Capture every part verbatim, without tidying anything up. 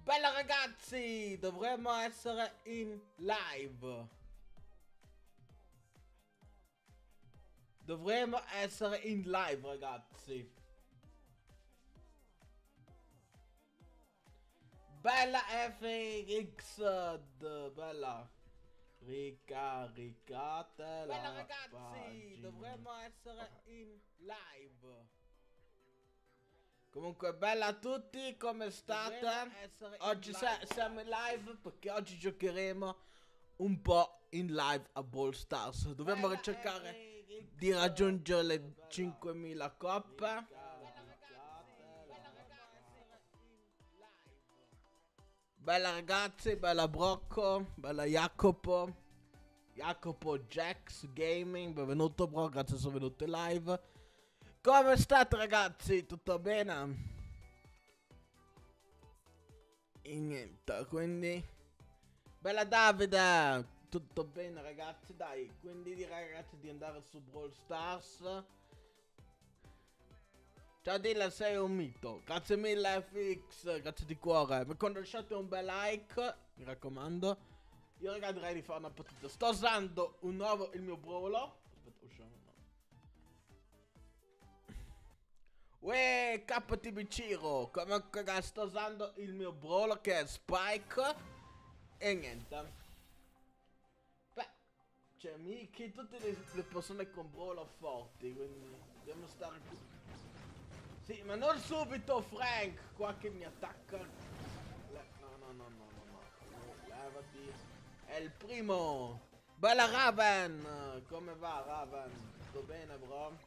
Bella ragazzi, dovremmo essere in live. Dovremmo essere in live ragazzi. Bella F X, bella. Ricaricate la Bella ragazzi, pagina. dovremmo essere in live. Comunque bella a tutti, come state? Oggi sa- siamo in live perché oggi giocheremo un po' in live a Brawl Stars. Dobbiamo Bella cercare F X, di raggiungere le bella. cinquemila coppe. Bella ragazzi, dovremmo essere in live. Bella ragazzi, bella Brocco, bella Jacopo. Jacopo Jax Gaming, benvenuto bro, grazie che sono venuto in live. Come state ragazzi? Tutto bene? E niente, quindi... Bella Davide! Tutto bene ragazzi, dai, quindi direi ragazzi di andare su Brawl Stars. Ciao Dilla, sei un mito. Grazie mille F X, grazie di cuore. Mi lasciate un bel like, mi raccomando. Io ragazzi direi di fare una partita. Sto usando un nuovo, il mio brawler. Aspetta, usciamo. No. Uè, K T B Ciro. Come ragazzi sto usando il mio brawler che è Spike. E niente. Beh, cioè Mickey, tutte le, le persone con brawler forti. Quindi dobbiamo stare qui. Sì, ma non subito Frank. Qua che mi attacca. Le no, no, no, no, no, no. Levati. È il primo. Bella Raven. Come va Raven? Tutto bene bro?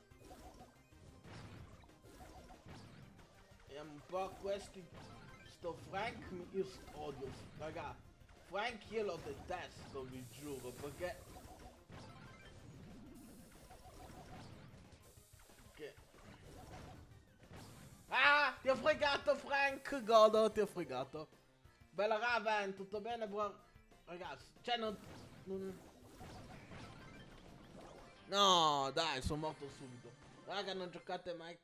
Vediamo un po' questi. Sto Frank mi- io odio. Raga, Frank io lo detesto, vi giuro, perché che... Ah, ti ho fregato Frank, godo, ti ho fregato. Bella Raven, tutto bene bro? Ragazzi, cioè non... non... No, dai, sono morto subito. Raga, non giocate mai...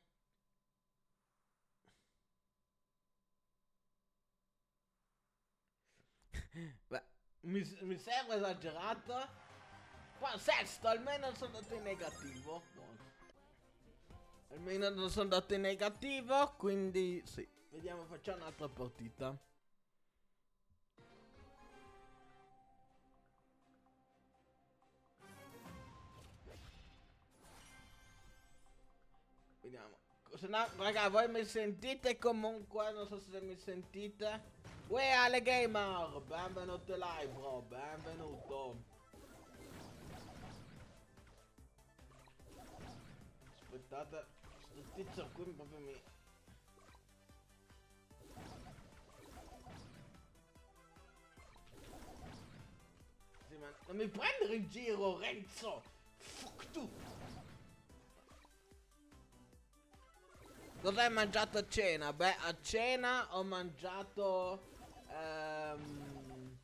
Beh, mi, mi sembra esagerato. Qua sesto, almeno sono andato in negativo. Buono. Almeno non sono andato in negativo, quindi sì. Vediamo, facciamo un'altra partita. Vediamo. Se no, raga, voi mi sentite comunque? Non so se mi sentite. Uè, Ale Gamer! Benvenuto live, bro. Benvenuto. Aspettate. Sto tizio qui proprio mi... Sì, ma non mi prendere in giro, Renzo! Fuck tu! Cosa hai mangiato a cena? Beh, a cena ho mangiato... Ehm,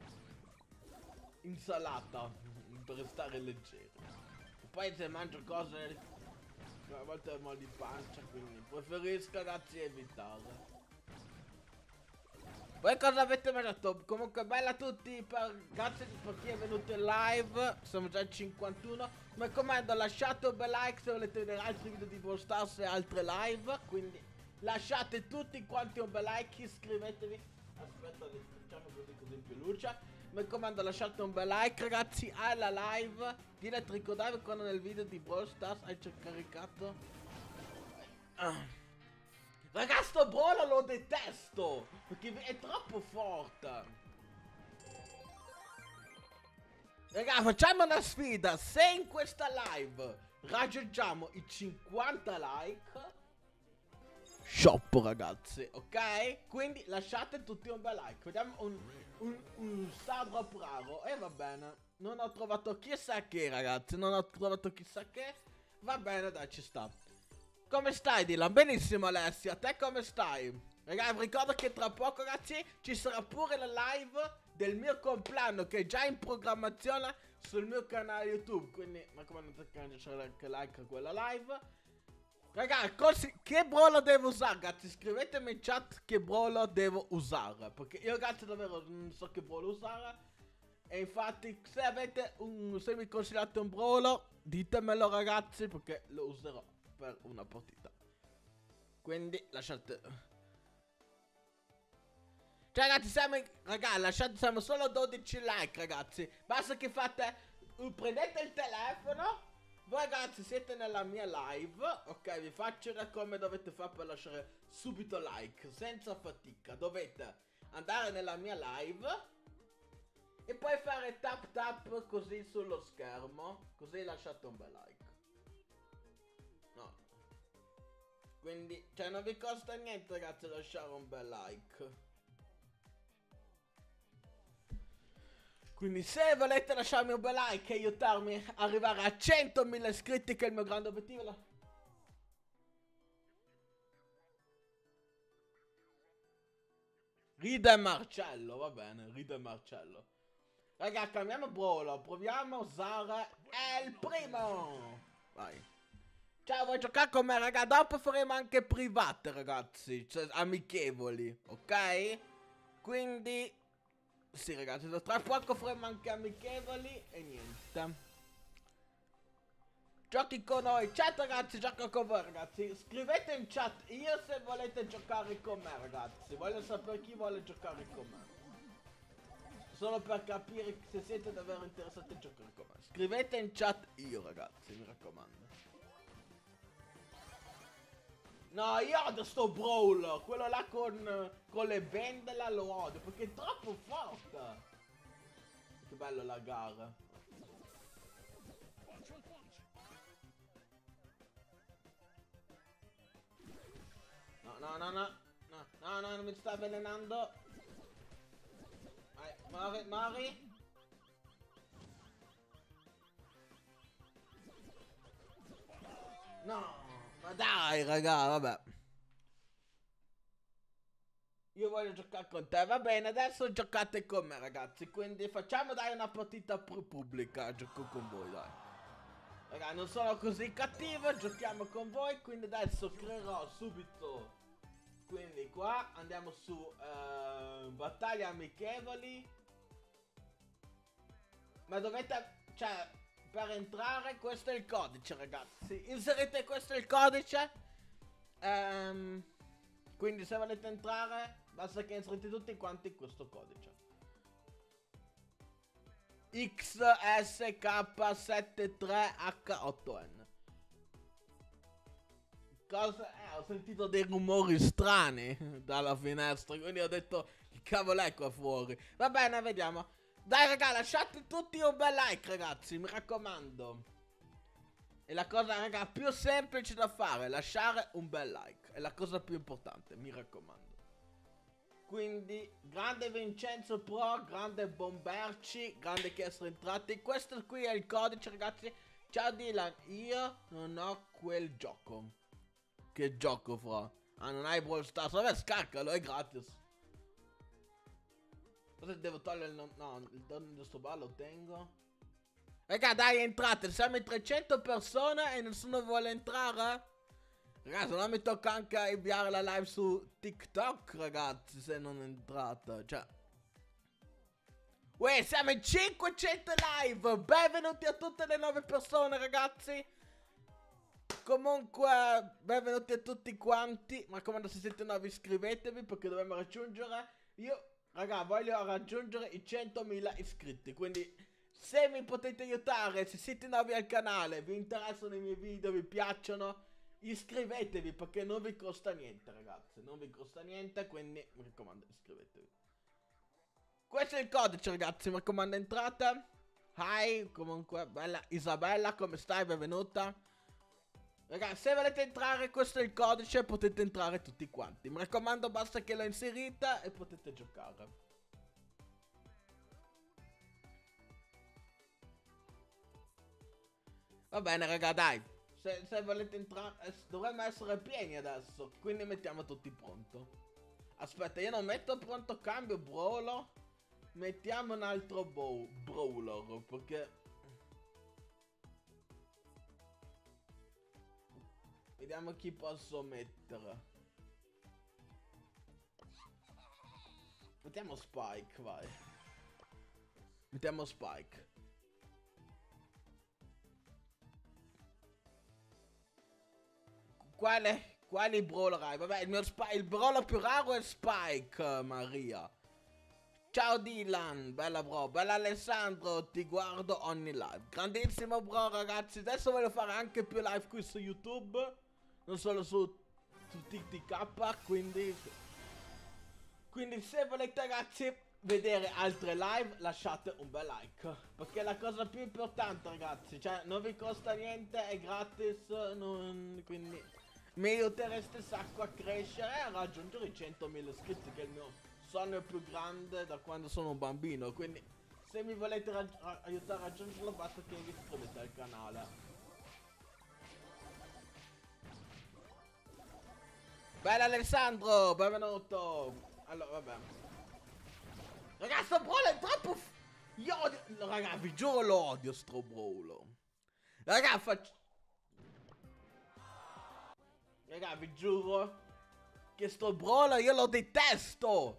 insalata, per stare leggero. E poi se mangio cose... A volte ho mal di pancia, quindi preferisco ragazzi evitare. Voi cosa avete mangiato? Comunque bella a tutti, per, grazie per chi è venuto in live, siamo già al cinquantuno. Mi raccomando, lasciate un bel like se volete vedere altri video di Brawl Stars e altre live. Quindi lasciate tutti quanti un bel like, iscrivetevi. Aspetta, facciamo così così in più luce. Mi raccomando, lasciate un bel like ragazzi alla live. Dile a ricordare quando nel video di Brawl Stars hai già caricato. Ah. Raga, sto brawler lo detesto! Perché è troppo forte! Raga, facciamo una sfida! Se in questa live raggiungiamo i cinquanta like, shop ragazzi, ok? Quindi lasciate tutti un bel like. Vediamo un, un, un star drop raro. E va bene. Non ho trovato chissà che ragazzi. Non ho trovato chissà che. Va bene, dai, ci sta. Come stai Dylan? Benissimo Alessia, te come stai? Ragazzi, ricordo che tra poco ragazzi ci sarà pure la live del mio compleanno che è già in programmazione sul mio canale YouTube. Quindi mi raccomando che lasciare anche like a quella live. Raga, così, che brawler devo usare, ragazzi? Scrivetemi in chat che brawler devo usare. Perché io, ragazzi, davvero non so che brawler usare. E infatti, se avete un... se mi consigliate un brawler, ditemelo, ragazzi, perché lo userò per una partita. Quindi, lasciate... Cioè, ragazzi, siamo... Raga, lasciate... Siamo solo dodici like, ragazzi. Basta che fate... Prendete il telefono... Voi ragazzi siete nella mia live, ok, vi faccio vedere come dovete fare per lasciare subito like, senza fatica. Dovete andare nella mia live e poi fare tap tap così sullo schermo, così lasciate un bel like. No. Quindi, cioè non vi costa niente ragazzi lasciare un bel like. Quindi se volete lasciarmi un bel like e aiutarmi a arrivare a centomila iscritti, che è il mio grande obiettivo, la... Rida e Marcello, va bene, Rida e Marcello. Raga, cambiamo brawler, proviamo a usare il primo. Vai. Ciao, vuoi giocare con me, raga? Dopo faremo anche private, ragazzi, cioè amichevoli, ok? Quindi... sì ragazzi, tra poco faremo anche amichevoli e niente. Giochi con noi, chat ragazzi, gioco con voi ragazzi. Scrivete in chat io se volete giocare con me ragazzi. Voglio sapere chi vuole giocare con me. Solo per capire se siete davvero interessati a giocare con me. Scrivete in chat io ragazzi, mi raccomando. No, io odio sto brawler, quello là con, con le bende là lo odio, perché è troppo forte. Che bello la gara. No, no, no, no, no, no, no, non mi sta avvelenando. Vai, Mari, Mari. No. Ma dai raga, vabbè. Io voglio giocare con te, va bene, adesso giocate con me ragazzi. Quindi facciamo dai una partita pubblica. Gioco con voi dai. Raga, non sono così cattivo, giochiamo con voi. Quindi adesso creerò subito. Quindi qua andiamo su uh, battaglie amichevoli. Ma dovete, cioè, per entrare questo è il codice ragazzi. Inserite questo è il codice. um, Quindi se volete entrare basta che inserite tutti quanti questo codice X S K sette tre H otto N. Cosa? Eh, ho sentito dei rumori strani dalla finestra, quindi ho detto che cavolo è qua fuori. Va bene, vediamo. Dai raga, lasciate tutti un bel like ragazzi, mi raccomando. È la cosa raga più semplice da fare, lasciare un bel like. È la cosa più importante, mi raccomando. Quindi, grande Vincenzo Pro, grande Bomberci, grande che essere entrati. Questo qui è il codice ragazzi. Ciao Dylan, io non ho quel gioco. Che gioco fra? Ah, non hai Brawl Stars? Vabbè, scaricalo, è gratis. Cosa devo togliere il no, no, il dono di sto bar lo tengo. Raga, dai, entrate, siamo in trecento persone e nessuno vuole entrare. Ragazzi, non mi tocca anche inviare la live su TikTok, ragazzi, se non entrate, cioè. Uè, siamo in cinquecento live. Benvenuti a tutte le nuove persone, ragazzi. Comunque, benvenuti a tutti quanti. Ma raccomando, se siete nuovi iscrivetevi perché dobbiamo raggiungere. Io, raga, voglio raggiungere i centomila iscritti. Quindi, se mi potete aiutare, se siete nuovi al canale, vi interessano i miei video, vi piacciono, iscrivetevi perché non vi costa niente, ragazzi. Non vi costa niente, quindi mi raccomando, iscrivetevi. Questo è il codice, ragazzi. Mi raccomando, entrate. Hi, comunque, bella Isabella, come stai? Benvenuta. Ragazzi, se volete entrare, questo è il codice, potete entrare tutti quanti. Mi raccomando, basta che lo inserite e potete giocare. Va bene, raga, dai. Se, se volete entrare, eh, dovremmo essere pieni adesso. Quindi mettiamo tutti pronto. Aspetta, io non metto pronto cambio brawler. Mettiamo un altro bow, brawler, perché Vediamo chi posso mettere. Mettiamo Spike, vai. Mettiamo Spike. Quale? Quali brawler hai? Vabbè, il mio Spike, il brawler più raro è Spike, Maria. Ciao Dylan, bella bro, bella Alessandro, ti guardo ogni live. Grandissimo bro ragazzi, adesso voglio fare anche più live qui su YouTube, non solo su, su T T K, quindi... Quindi se volete ragazzi vedere altre live lasciate un bel like, perché è la cosa più importante ragazzi, cioè non vi costa niente, è gratis, non... quindi mi aiutereste sacco a crescere e a raggiungere i centomila iscritti, che è il mio sogno più grande da quando sono un bambino. Quindi se mi volete aiutare a raggiungerlo basta che vi iscrivete al canale. Bella Alessandro, benvenuto. Allora vabbè, ragazzi sto brawler è troppo io odio, raga, vi giuro lo odio sto brawler. Raga faccio raga vi giuro che sto brawler io lo detesto.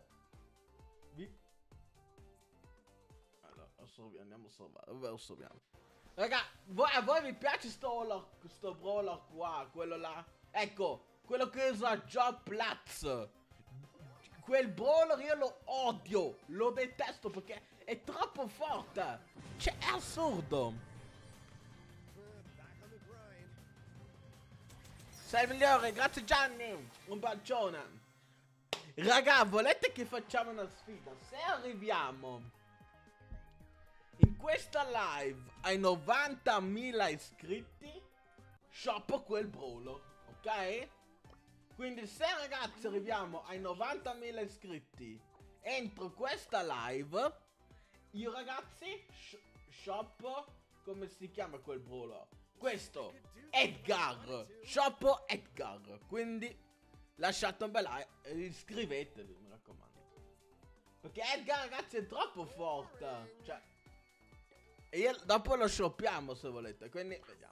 Allora, assorbiamo, andiamo a salvare. Vabbè, assorbiamo. Raga, voi, a voi vi piace sto, sto brawler qua? Quello là? Ecco, quello che usa Joe Platz. Quel brawler io lo odio. Lo detesto perché è troppo forte. Cioè, è assurdo. Sei il migliore, grazie Gianni. Un bacione. Raga, volete che facciamo una sfida? Se arriviamo in questa live ai novantamila iscritti, shoppo quel brawler, ok? Quindi se ragazzi arriviamo ai novantamila iscritti entro questa live, io ragazzi sh shoppo, come si chiama quel brawler? Questo, Edgar, shoppo Edgar, quindi lasciate un bel like e iscrivetevi, mi raccomando. Perché Edgar ragazzi è troppo forte, cioè... E io dopo lo shoppiamo se volete, quindi vediamo.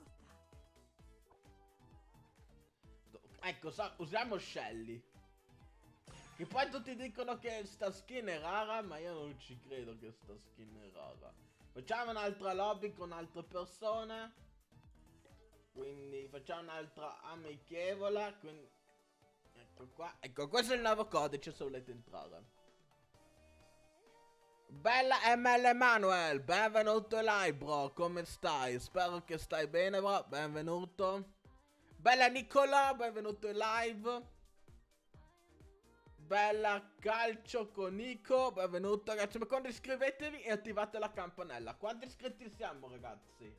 Ecco, so, usiamo Shelly. Che poi tutti dicono che sta skin è rara, ma io non ci credo che sta skin è rara. Facciamo un'altra lobby con altre persone. Quindi facciamo un'altra amichevole. Quindi... Ecco qua. Ecco, questo è il nuovo codice se volete entrare. Bella M L Emanuel, benvenuto live bro, come stai? Spero che stai bene bro, benvenuto. Bella Nicola, benvenuto in live. Bella Calcio con Nico, benvenuto ragazzi. Ma quando iscrivetevi e attivate la campanella. Quanti iscritti siamo ragazzi?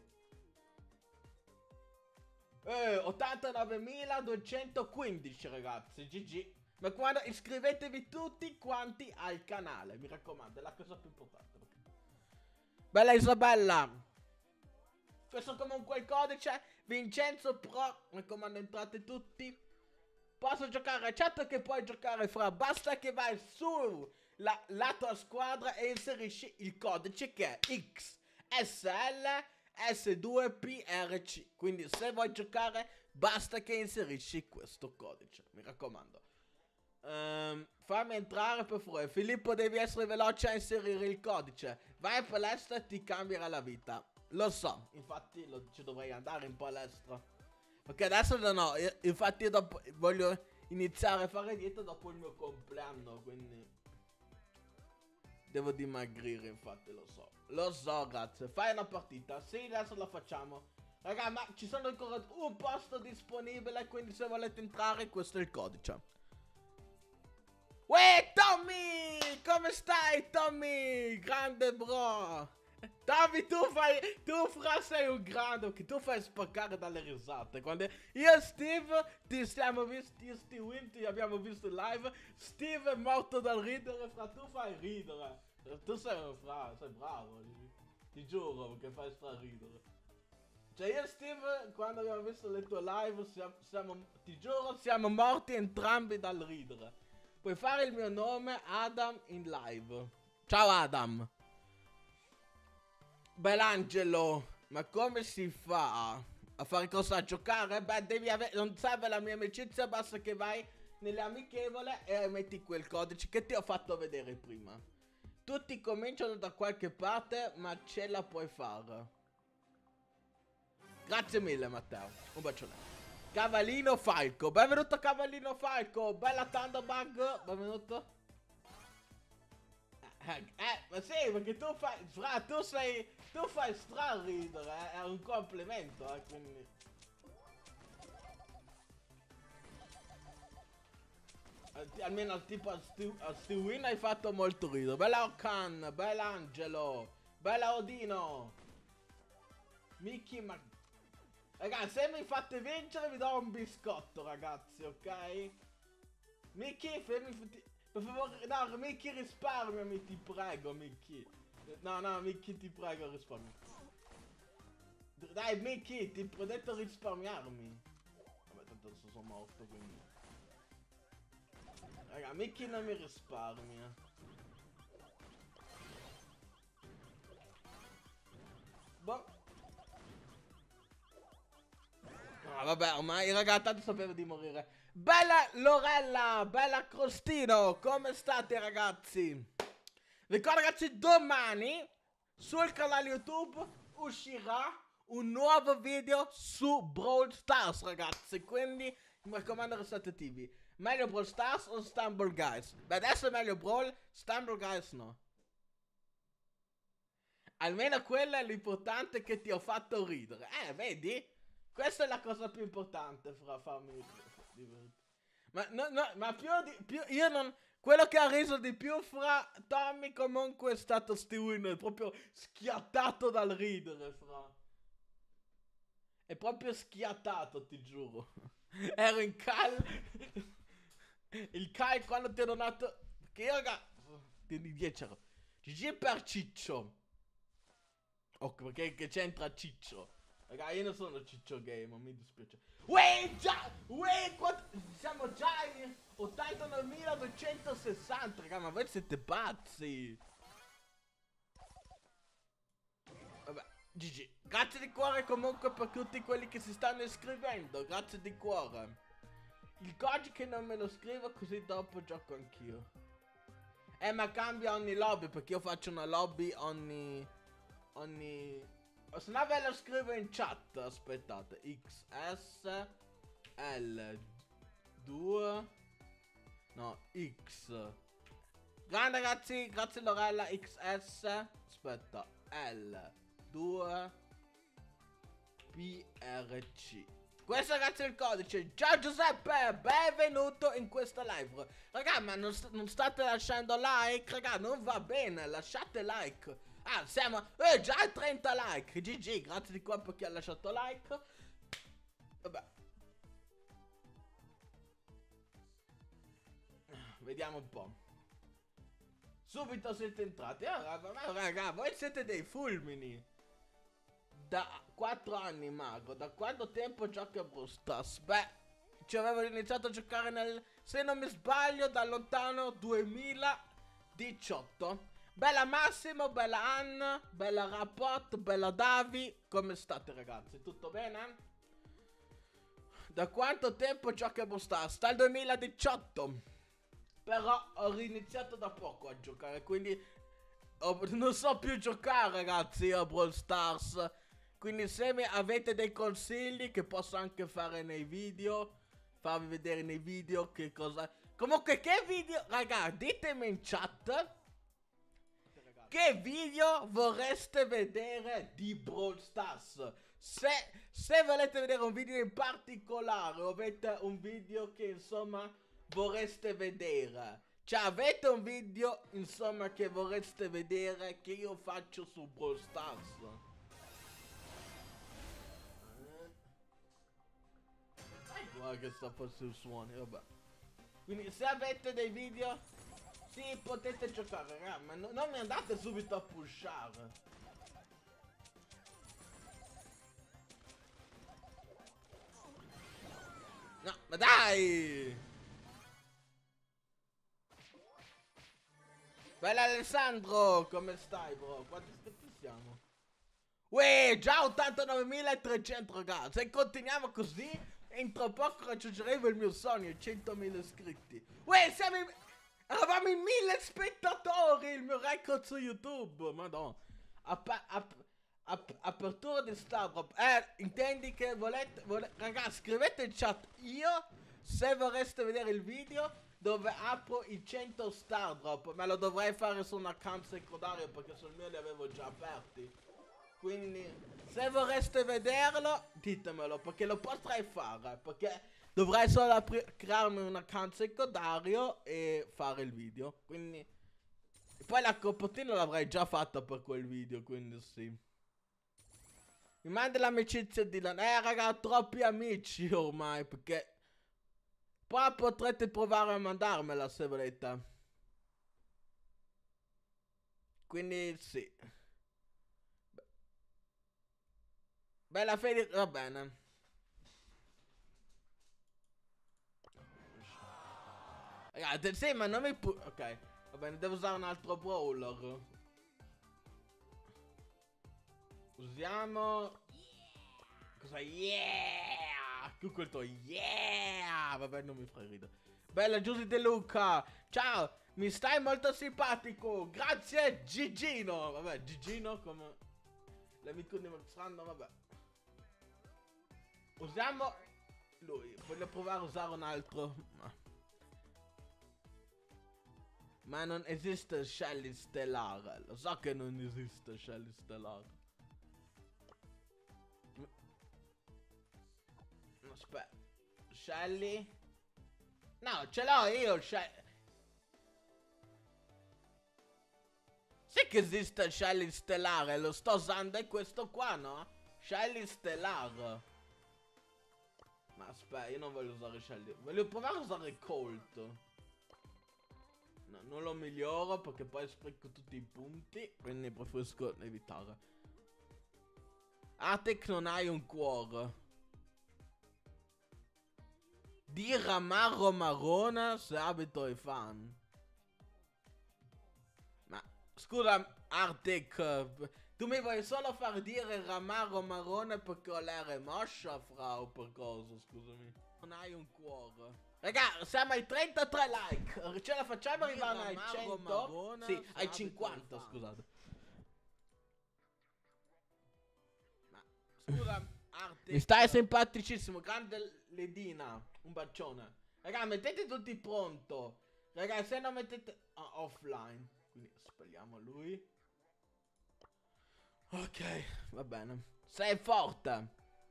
Eh, ottantanovemiladuecentoquindici ragazzi, G G. Ma quando iscrivetevi tutti quanti al canale, mi raccomando, è la cosa più importante. Bella Isabella. Questo comunque il codice Vincenzo Pro, mi raccomando entrate tutti. Posso giocare, certo che puoi giocare fra, basta che vai su la, la tua squadra e inserisci il codice che è X S L S due P R C. Quindi se vuoi giocare basta che inserisci questo codice, mi raccomando. Um, fammi entrare per favore. Filippo, devi essere veloce a inserire il codice. Vai in palestra e ti cambierà la vita. Lo so, infatti lo, ci dovrei andare in palestra. Perché adesso no, no, infatti io dopo, voglio iniziare a fare dieta dopo il mio compleanno, quindi devo dimagrire, infatti lo so. Lo so, grazie. Fai una partita. Sì, adesso la facciamo. Raga, ma ci sono ancora un posto disponibile, quindi se volete entrare questo è il codice. Uè, Tommy! Come stai, Tommy? Grande bro! Tommy, tu fai... Tu, fra, sei un grande, che tu fai spaccare dalle risate. Quando io e Steve ti siamo visti, io e Steve Win, ti abbiamo visto in live. Steve è morto dal ridere, fra, tu fai ridere. Tu sei, fra, sei bravo, ti giuro, che fai stra ridere. Cioè io e Steve, quando abbiamo visto le tue live, siamo, siamo, ti giuro, siamo morti entrambi dal ridere. Puoi fare il mio nome Adam in live. Ciao Adam. Belangelo, ma come si fa? A fare cosa? A giocare? Beh, devi avere... Non serve la mia amicizia, basta che vai nelle amichevole e metti quel codice che ti ho fatto vedere prima. Tutti cominciano da qualche parte, ma ce la puoi fare. Grazie mille, Matteo. Un bacione. Cavallino Falco. Benvenuto, Cavallino Falco. Bella Thunderbug. Benvenuto. Eh, eh, ma sì, perché tu fai... Fra, tu sei... Tu fai stra ridere, eh? È un complimento, eh, quindi... Almeno al tipo a Stu, a Stewin hai fatto molto ridere. Bella Okan, bella Angelo, bella Odino. Mickey Mac... Ragazzi, se mi fate vincere vi do un biscotto, ragazzi, ok? Mickey, fermi... Per favore, no, Mickey risparmiami, ti prego, Mickey. No, no, Mickey, ti prego, risparmi. Dai, Mickey, ti ho detto risparmiarmi. Vabbè, tanto adesso sono morto, quindi... Raga, Mickey non mi risparmia. Boh. No, vabbè, ormai, raga, tanto sapevo di morire. Bella Lorella, bella Crostino, come state, ragazzi? Ricordo, ragazzi, domani sul canale YouTube uscirà un nuovo video su Brawl Stars, ragazzi. Quindi mi raccomando, restate attivi. Meglio Brawl Stars o Stumble Guys? Beh, adesso è meglio Brawl, Stumble Guys no. Almeno quella è l'importante, che ti ho fatto ridere. Eh, vedi? Questa è la cosa più importante, fra farmi divertire. Ma, no, no, ma più di... Più, io non... Quello che ha reso di più fra Tommy comunque è stato Stewin, proprio schiattato dal ridere, fra. È proprio schiattato, ti giuro. Ero in cal... Il Kai quando ti ho donato... Che io, raga... Di dieci euro. G G per Ciccio. Ok, perché che c'entra Ciccio? Raga, io non sono Ciccio Gamer, mi dispiace. Uè, già... Uè, quanto... Siamo già in ottantanovemiladuecentosessanta, raga, ma voi siete pazzi. Vabbè, G G. Grazie di cuore comunque per tutti quelli che si stanno iscrivendo. Grazie di cuore. Il codice che non me lo scrivo, così dopo gioco anch'io. Eh, ma cambia ogni lobby, perché io faccio una lobby ogni... Ogni... Se no ve lo scrivo in chat. Aspettate. X S L due. No, X. Grande, ragazzi. Grazie Lorella. X S. Aspetta. L due P R C. Questo, ragazzi, è il codice. Ciao Giuseppe, benvenuto in questa live. Raga, ma non, st non state lasciando like? Raga, non va bene, lasciate like. Ah, siamo... Eh, già trenta like. G G, grazie di cuore per chi ha lasciato like. Vabbè. Vediamo un po'. Subito siete entrati. Oh, raga, raga, voi siete dei fulmini. Da quattro anni, mago. Da quanto tempo giochi a Brawl Stars? Beh, ci avevo iniziato a giocare nel... Se non mi sbaglio, da lontano duemiladiciotto. Bella Massimo, bella Anna, bella Rapport, bella Davi. Come state, ragazzi? Tutto bene? Da quanto tempo giochi a Brawl Stars? Dal duemiladiciotto. Però ho riniziato da poco a giocare, quindi ho, non so più giocare, ragazzi, a Brawl Stars. Quindi se mi avete dei consigli che posso anche fare nei video, farvi vedere nei video che cosa... Comunque, che video... Raga, ditemi in chat che video vorreste vedere di Brawl Stars. Se, se volete vedere un video in particolare, o avete un video che insomma vorreste vedere, cioè avete un video insomma che vorreste vedere che io faccio su Brawl Stars. Eh. Guarda che sta forse i suoni, vabbè. Quindi se avete dei video, sì, potete giocare, raga, ma no, non mi andate subito a pushare. No, ma dai! Bella Alessandro, come stai, bro? Quanti step siamo? Uè, già ottantanovemilatrecento ragazzi. Se continuiamo così, entro poco raggiungeremo il mio sogno, centomila iscritti. Uè, siamo in... Eravamo in mille spettatori, il mio record su YouTube. Madonna. App app app apertura di Stardrop. Eh, intendi che volete, volete... Ragazzi, scrivete in chat io se vorreste vedere il video dove apro i cento Stardrop. Ma lo dovrei fare su un account secondario perché sul mio li avevo già aperti. Quindi se vorreste vederlo ditemelo perché lo potrei fare. Perché dovrei solo crearmi un account secondario e fare il video. Quindi poi la copertina l'avrei già fatta per quel video. Quindi sì. Mi manda l'amicizia di Dylan. Eh raga, ho troppi amici ormai. Perché poi potrete provare a mandarmela se volete. Quindi sì. Bella fede, va bene. Ragazzi, sì, ma non mi pu... Ok, va bene, devo usare un altro brawler. Usiamo... Cosa? Yeah! Tu quel tuo yeah! Vabbè, non mi fai ridere. Bella Giusy De Luca! Ciao! Mi stai molto simpatico! Grazie Gigino! Vabbè, Gigino come... L'amico di Max Random, vabbè. Usiamo lui. Voglio provare a usare un altro. Ma non esiste Shelly stellare. Lo so che non esiste Shelly stellare. Aspetta. Shelly. No, ce l'ho io Shelly. Sì che esiste Shelly stellare. Lo sto usando è questo qua, no? Shelly stellare. Ma aspetta, io non voglio usare Shelly. Voglio provare a usare Colt. No, non lo miglioro perché poi spreco tutti i punti. Quindi preferisco evitare. Atek non hai un cuore. Di Ramarro Marrona se abito i fan. Ma scusa Artek, tu mi vuoi solo far dire Ramarro Marrone perché ho l'aria moscia, frau, per cosa, scusami. Non hai un cuore. Raga, siamo ai trentatré like. Ce la facciamo arrivare ai cento? Marrona, sì, ai cinquanta, scusate. Ma scusa Artek, mi stai simpaticissimo, grande Ledina. Un bacione. Raga, mettete tutti pronto. Raga, se non mettete... Ah, offline. Quindi spelliamo lui. Ok, va bene. Sei forte.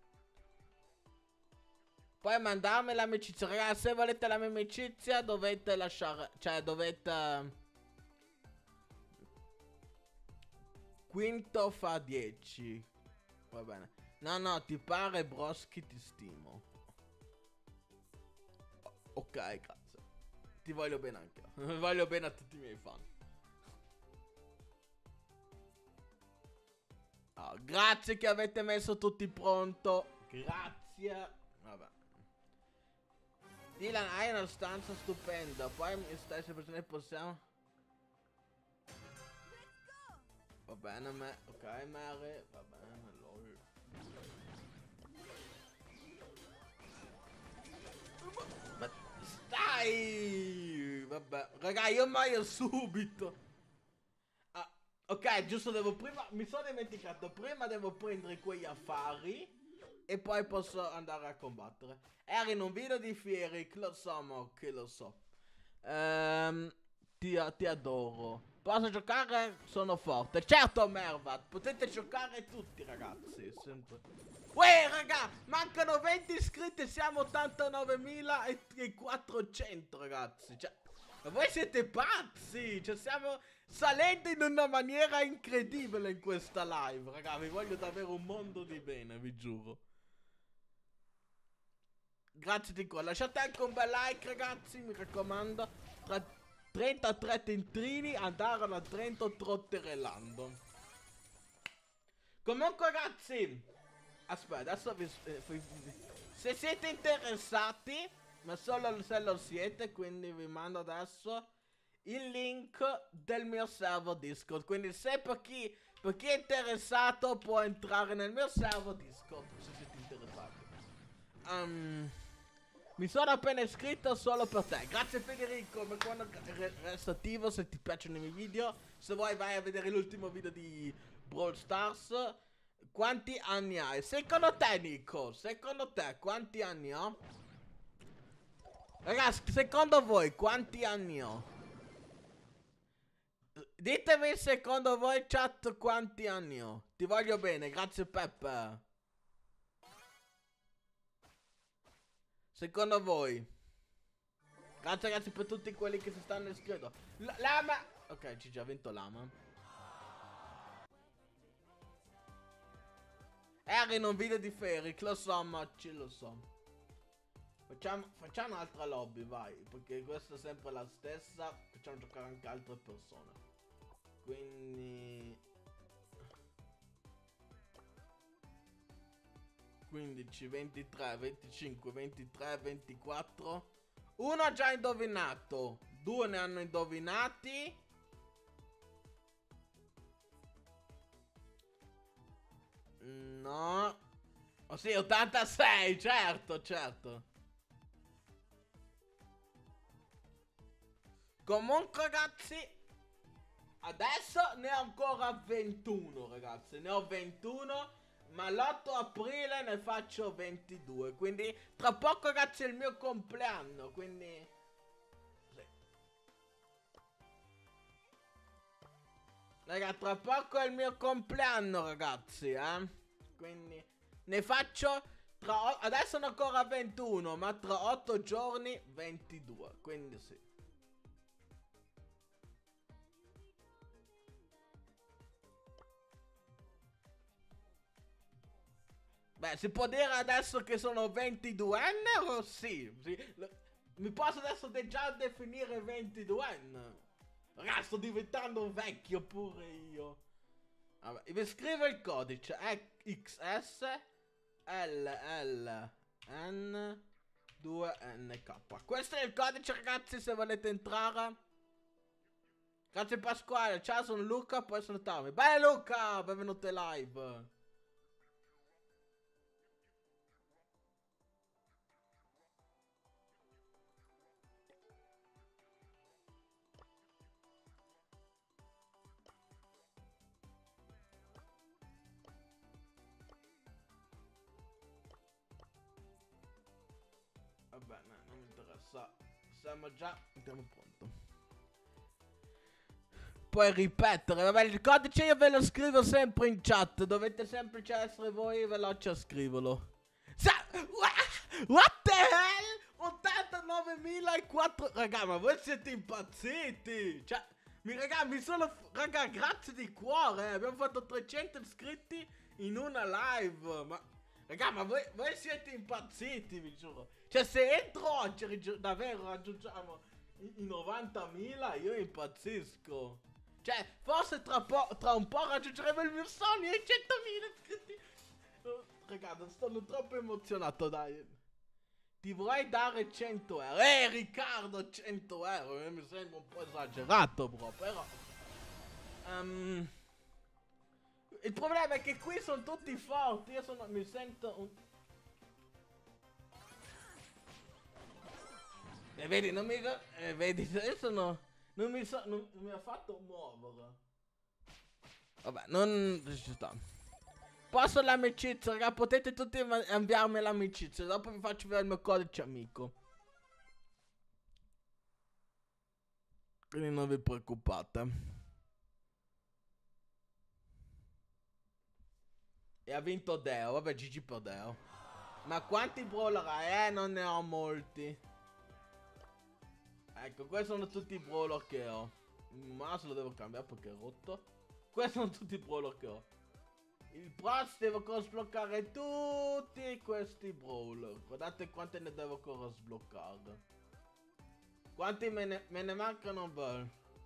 Puoi mandarmi l'amicizia. Raga, se volete la mia amicizia dovete lasciare... Cioè, dovete... Quinto fa dieci. Va bene. No, no, ti pare Broschi, ti stimo. Ok, grazie. Ti voglio bene anche io. Voglio bene a tutti i miei fan. Oh, grazie che avete messo tutti pronto. Grazie. Vabbè. Dylan, hai una stanza stupenda. Poi mi stai semplicemente possiamo. Va bene, me. Ok, Mary. Va bene, lol. Ma stai! Vabbè, raga, io muoio subito. Ah, ok, giusto, devo prima... Mi sono dimenticato, prima devo prendere quegli affari e poi posso andare a combattere. Ero in un video di Fierik, lo so, ma che lo so. Ehm, ti, ti adoro. Posso giocare? Sono forte. Certo, Mervat, potete giocare tutti, ragazzi. Sempre. Uè, raga, mancano venti iscritti, siamo ottantanovemilaquattrocento, ragazzi. Cioè, ma voi siete pazzi. Cioè, stiamo salendo in una maniera incredibile in questa live, raga. Vi voglio davvero un mondo di bene, vi giuro. Grazie di cuore. Lasciate anche un bel like, ragazzi, mi raccomando. Tra trentatré tentrini andarono a trenta trotterellando. Comunque, ragazzi, aspetta, adesso vi, eh, vi, se siete interessati, ma solo se lo siete, quindi vi mando adesso il link del mio server Discord. Quindi se per chi per chi è interessato può entrare nel mio server Discord se siete interessati. Um, mi sono appena iscritto solo per te. Grazie Federico, ma quando resta attivo se ti piacciono i miei video. Se vuoi vai a vedere l'ultimo video di Brawl Stars. Quanti anni hai? Secondo te Nico, secondo te quanti anni ho? Ragazzi, secondo voi quanti anni ho? Ditemi secondo voi chat quanti anni ho. Ti voglio bene, grazie Peppe. Secondo voi? Grazie ragazzi per tutti quelli che si stanno iscrivendo. L Lama. Ok, ci già vinto Lama. Era in un video di Feric, lo so, ma ce lo so. Facciamo, facciamo un'altra lobby, vai. Perché questa è sempre la stessa. Facciamo giocare anche altre persone. Quindi quindici, ventitré, venticinque, ventitré, ventiquattro. Uno ha già indovinato. Due ne hanno indovinati. No. Oh sì, ottantasei, certo, certo. Comunque ragazzi, adesso ne ho ancora ventuno ragazzi. Ne ho ventuno. Ma l'otto aprile ne faccio ventidue. Quindi tra poco ragazzi è il mio compleanno. Quindi sì. Raga, tra poco è il mio compleanno ragazzi, eh. Quindi ne faccio tra... Adesso ne ho ancora ventuno. Ma tra otto giorni ventidue. Quindi sì. Beh, si può dire adesso che sono ventiduenne o sì? sì. Mi posso adesso de già definire ventiduenne? Ragazzi, sto diventando vecchio pure io. Vabbè, vi scrivo il codice. È X S L L N due N K. Questo è il codice ragazzi se volete entrare. Grazie Pasquale. Ciao, sono Luca, poi sono Tommy. Beh Luca, benvenuto in live. Vabbè, no, non mi interessa. Siamo già... Andiamo pronto. Puoi ripetere. Vabbè, il codice io ve lo scrivo sempre in chat. Dovete semplice essere voi veloci a scriverlo. Sa What the hell? ottantanovemilaquattro. Raga, ma voi siete impazziti. Cioè, mi raga, mi sono... Raga, grazie di cuore. Eh. Abbiamo fatto trecento iscritti in una live. Ma... Raga, ma voi, voi siete impazziti, vi giuro. Cioè, se entro oggi, davvero raggiungiamo i, i novantamila, io impazzisco. Cioè, forse tra, po tra un po' raggiungeremo il mio sogno e i centomila iscritti. Oh, raga, sono troppo emozionato, dai. Ti vorrei dare cento euro. Eh, Riccardo, cento euro. Eh, mi sembra un po' esagerato, bro, però... Um... Il problema è che qui sono tutti forti. Io sono... mi sento un... E vedi, non mi... E vedi, io sono... Non mi so... Non mi ha fatto muovere. Vabbè, non... ci sta. Posso l'amicizia, raga? Potete tutti inviarmi l'amicizia. Dopo vi faccio vedere il mio codice amico. Quindi non vi preoccupate. E ha vinto Deo, vabbè G G per Deo. Ma quanti brawler hai? Eh, non ne ho molti. Ecco, questi sono tutti i brawler che ho. Il mouse lo devo cambiare perché è rotto. Questi sono tutti i brawler che ho. Il prossimo devo ancora sbloccare tutti questi brawler. Guardate quanti ne devo ancora sbloccare. Quanti me ne, me ne mancano un bel.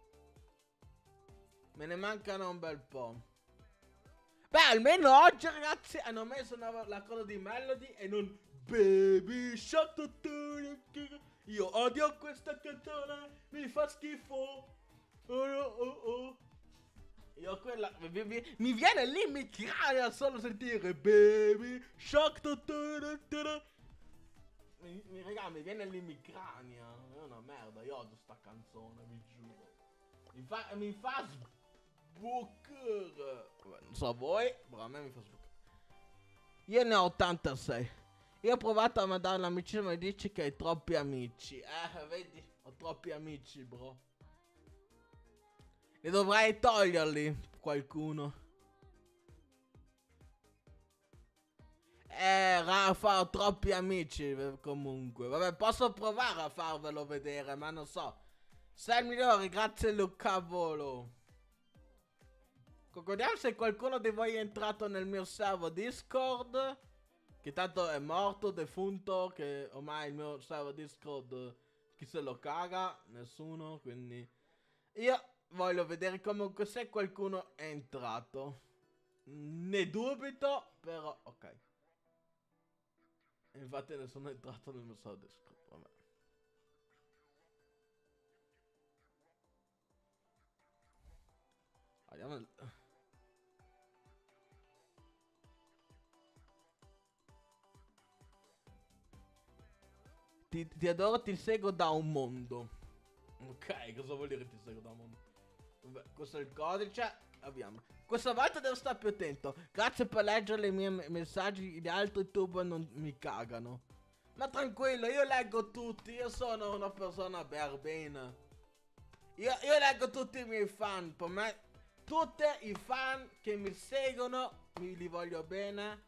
Me ne mancano un bel po'. Beh, almeno oggi ragazzi hanno messo una, la cosa di Melody e non Baby Shark. Io odio questa canzone, mi fa schifo. Oh oh oh. Io quella... Mi, mi- mi viene lì mi crea solo sentire Baby Shark. tu, tu, tu, tu, tu. Mi, mi, raga, mi viene lì mi crania. È una merda, io odio sta canzone, vi giuro. Mi fa... Mi fa sbucare. Vabbè, non so voi, però a me mi fa sbucare. Io ne ho ottantasei. Io ho provato a mandare l'amicizia, ma mi dici che hai troppi amici. Eh, vedi? Ho troppi amici, bro. E dovrei toglierli, qualcuno. Eh, Rafa, ho troppi amici, eh, comunque. Vabbè, posso provare a farvelo vedere, ma non so. Sei il migliore, grazie Luca Volo. Concordiamo se qualcuno di voi è entrato nel mio server Discord. Che tanto è morto, defunto, che ormai il mio server Discord, chi se lo caga? Nessuno, quindi... Io voglio vedere comunque se qualcuno è entrato. Ne dubito, però ok. Infatti nessuno è entrato nel mio server Discord, vabbè. Andiamo nel... Ti, ti adoro, ti seguo da un mondo. Ok, cosa vuol dire ti seguo da un mondo? Vabbè, questo è il codice. Abbiamo. Questa volta devo stare più attento. Grazie per leggere i miei me- messaggi. Gli altri youtuber non mi cagano. Ma tranquillo, io leggo tutti. Io sono una persona berbena. Io, io leggo tutti i miei fan. Per me, tutti i fan che mi seguono, mi li voglio bene.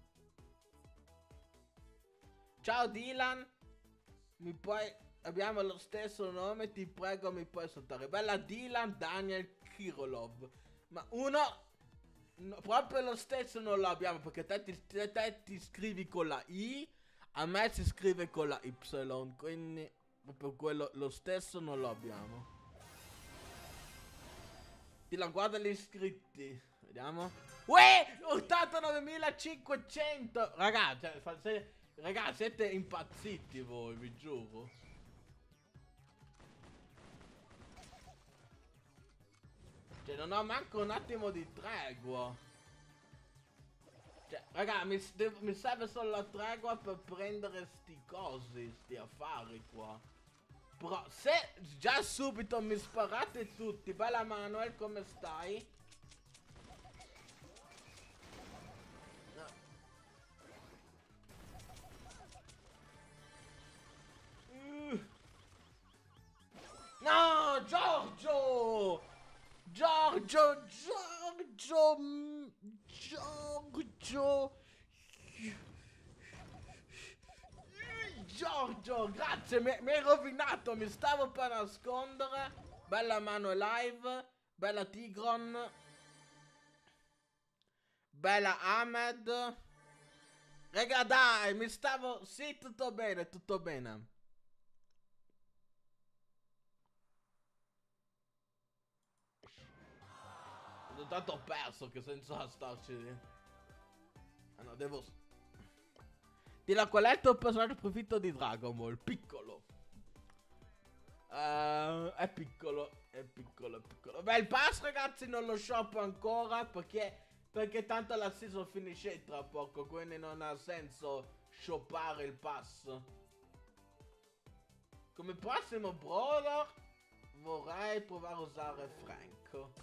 Ciao Dylan. Mi puoi... Abbiamo lo stesso nome, ti prego mi puoi salutare. Bella Dylan Daniel Kirillov. Ma uno... No, proprio lo stesso non lo abbiamo, perché te ti, te, te ti scrivi con la I, a me si scrive con la Y, quindi proprio quello lo stesso non lo abbiamo. Dylan, guarda gli iscritti. Vediamo. Uè! ottantanovemilacinquecento! Ragazzi, cioè, fa- se- ragazzi, siete impazziti voi, vi giuro. Cioè, non ho manco un attimo di tregua. Cioè, raga, mi, devo- mi serve solo la tregua per prendere sti cosi, sti affari qua. Però, se già subito mi sparate tutti, bella Manuel, come stai? No. Uh. No, Giorgio! Giorgio, Giorgio, mm, Giorgio, Giorgio, grazie, mi, mi hai rovinato, mi stavo per nascondere. Bella mano live, bella Tigron, bella Ahmed. Raga dai, mi stavo, sì, tutto bene, tutto bene. Tanto ho perso, che senso starci lì. Ah no, devo... Tira, qual è il tuo personaggio preferito di Dragon Ball? Piccolo. Uh, è piccolo, è piccolo, è piccolo. Beh, il pass ragazzi non lo shop ancora perché... Perché tanto la season finisce tra poco, quindi non ha senso shoppare il pass. Come prossimo brawler vorrei provare a usare Franco.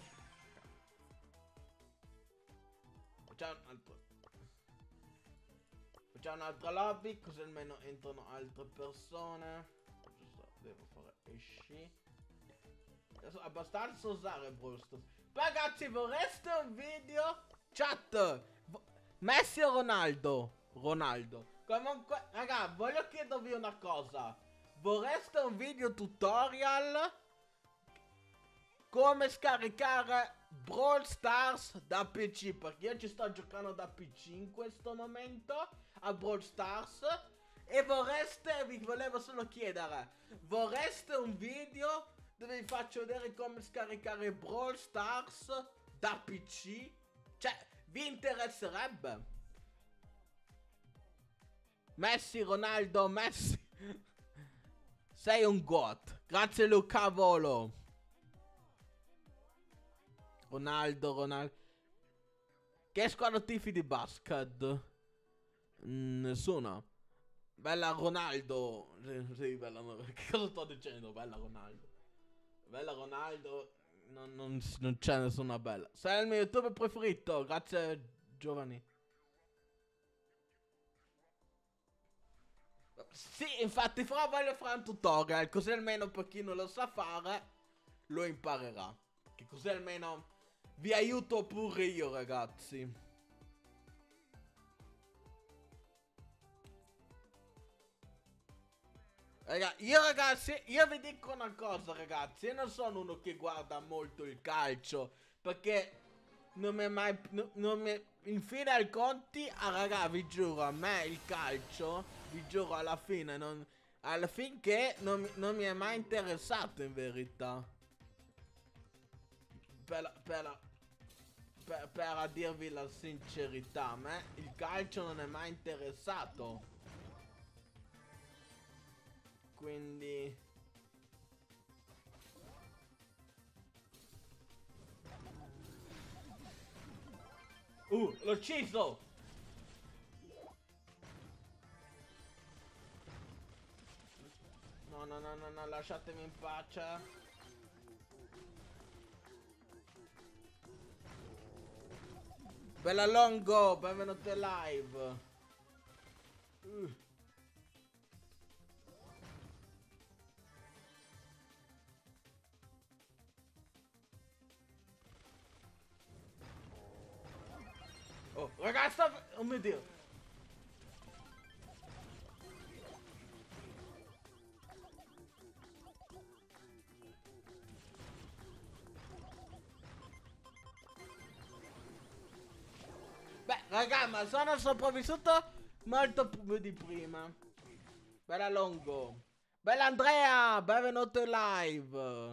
Facciamo un altro. Facciamo un'altra lobby, così almeno entrano altre persone. Giusto, devo fare esci. Adesso abbastanza usare Brawl Stars. Ragazzi, vorreste un video? Chat! Messi o Ronaldo? Ronaldo. Comunque, raga, voglio chiedervi una cosa. Vorreste un video tutorial? Come scaricare Brawl Stars da P C? Perché io ci sto giocando da P C in questo momento a Brawl Stars. E vorreste, vi volevo solo chiedere, vorreste un video dove vi faccio vedere come scaricare Brawl Stars da P C? Cioè, vi interesserebbe? Messi, Ronaldo, Messi. Sei un goat. Grazie Luca Volo. Ronaldo, Ronaldo. Che squadra tifi di basket? Mm, nessuna. Bella Ronaldo. Sì, sì, bella. Che cosa sto dicendo? Bella Ronaldo. Bella Ronaldo. Non, non, non c'è nessuna bella. Sei il mio youtuber preferito. Grazie, giovani. Sì, infatti, fra voglio fare un tutorial. Così almeno per chi non lo sa fare, lo imparerà. Che così almeno vi aiuto pure io, ragazzi. Raga, io ragazzi, io vi dico una cosa ragazzi, io non sono uno che guarda molto il calcio, perché non mi è mai, no, non mi, in fine ai conti, ah raga, vi giuro, a me il calcio, vi giuro alla fine, non, alla finché non, non mi è mai interessato in verità. Per, la- per, la- per, per dirvi la sincerità, a me il calcio non è mai interessato. Quindi... Uh, l'ho ucciso! No, no, no, no, no, lasciatemi in pace. Bella Longo, benvenuto live. Uh. Oh, ragazzi, oh mio Dio. Beh, raga, ma sono sopravvissuto molto più di prima. Bella Longo. Bella Andrea, benvenuto in live.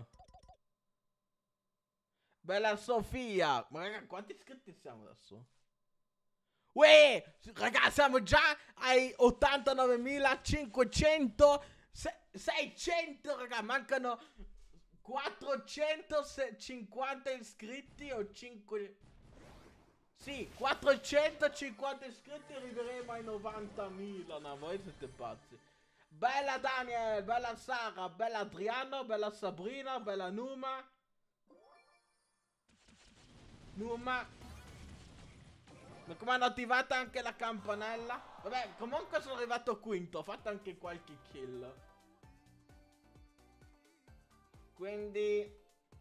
Bella Sofia. Ma raga, quanti iscritti siamo adesso? Uè, ragazzi, siamo già ai ottantanovemilacinquecento, seicento, raga, mancano quattrocentocinquanta iscritti o cinque... Sì, quattrocentocinquanta iscritti, arriveremo ai novantamila, no, voi siete pazzi. Bella Daniel, bella Sara, bella Adriano, bella Sabrina, bella Numa. Numa. Ma come hanno attivato anche la campanella? Vabbè, comunque sono arrivato quinto, ho fatto anche qualche kill. Quindi...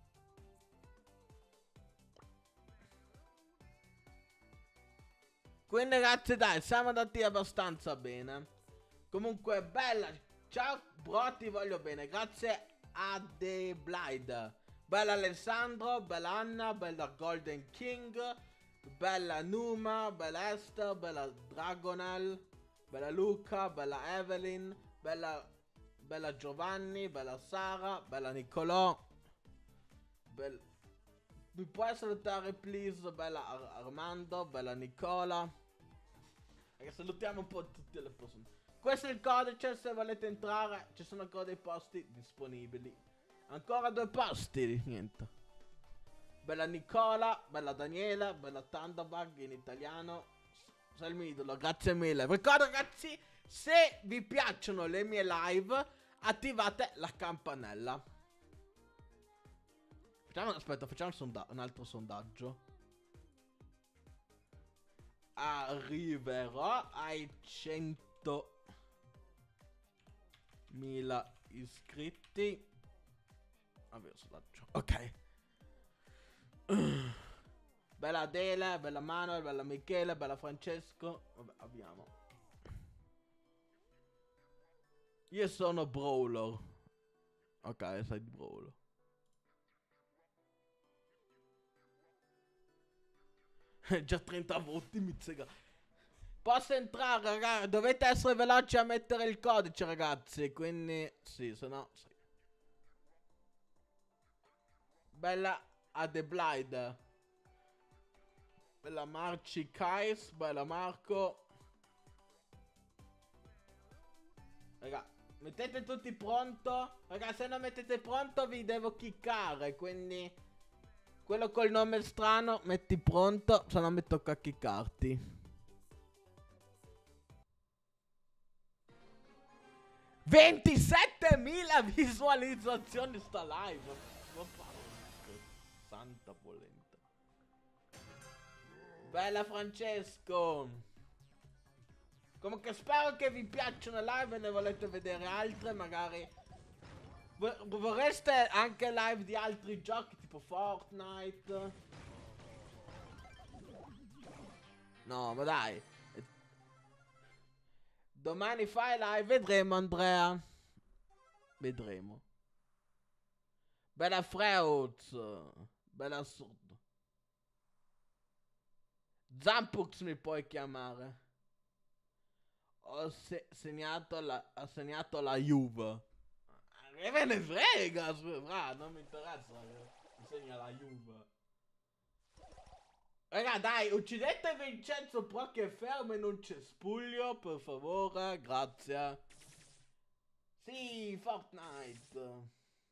Quindi ragazzi dai, siamo andati abbastanza bene. Comunque bella. Ciao bro, ti voglio bene. Grazie a The Blide. Bella Alessandro, bella Anna, bella Golden King, bella Numa, bella Esther, bella Dragonel, bella Luca, bella Evelyn, bella, bella Giovanni, bella Sara, bella Nicolò. Bella... Mi puoi salutare please, bella Ar Armando, bella Nicola. E salutiamo un po' tutte le persone. Questo è il codice, se volete entrare, ci sono ancora dei posti disponibili. Ancora due posti, niente. Bella Nicola, bella Daniela, bella Thunderbug in italiano. Sei il mio idolo, grazie mille. Ricordo ragazzi, se vi piacciono le mie live, attivate la campanella. Facciamo, aspetta, facciamo un, un altro sondaggio. Arriverò ai centomila iscritti. Vabbè, sondaggio. Ok. Bella Adele, bella Manuel, bella Michele, bella Francesco. Vabbè, abbiamo. Io sono Brawler. Ok, sei di Brawler. Già trenta voti, mizzega. Posso entrare, ragazzi? Dovete essere veloci a mettere il codice, ragazzi. Quindi, sì, se no... Sì. Bella Adeblide. Bella Marci Kais. Bella Marco. Raga, mettete tutti pronto. Raga, se non mettete pronto vi devo kickare, quindi... Quello col nome strano, metti pronto, se no mi tocca chiccarti. ventisettemila visualizzazioni sta live. Ma porca santa polenta. Bella Francesco. Comunque spero che vi piacciono le live e ne volete vedere altre. Magari vorreste anche live di altri giochi tipo Fortnite. No, ma dai. Domani fai live, vedremo Andrea. Vedremo. Bella Freuz. Bella assurdo. Zampux mi puoi chiamare. Ho se segnato la, ho segnato la Juve. Che me ne frega, fra, non mi interessa che segna la Juve. Raga, dai, uccidete Vincenzo Pro che è fermo in un cespuglio, per favore, grazie. Sì, Fortnite.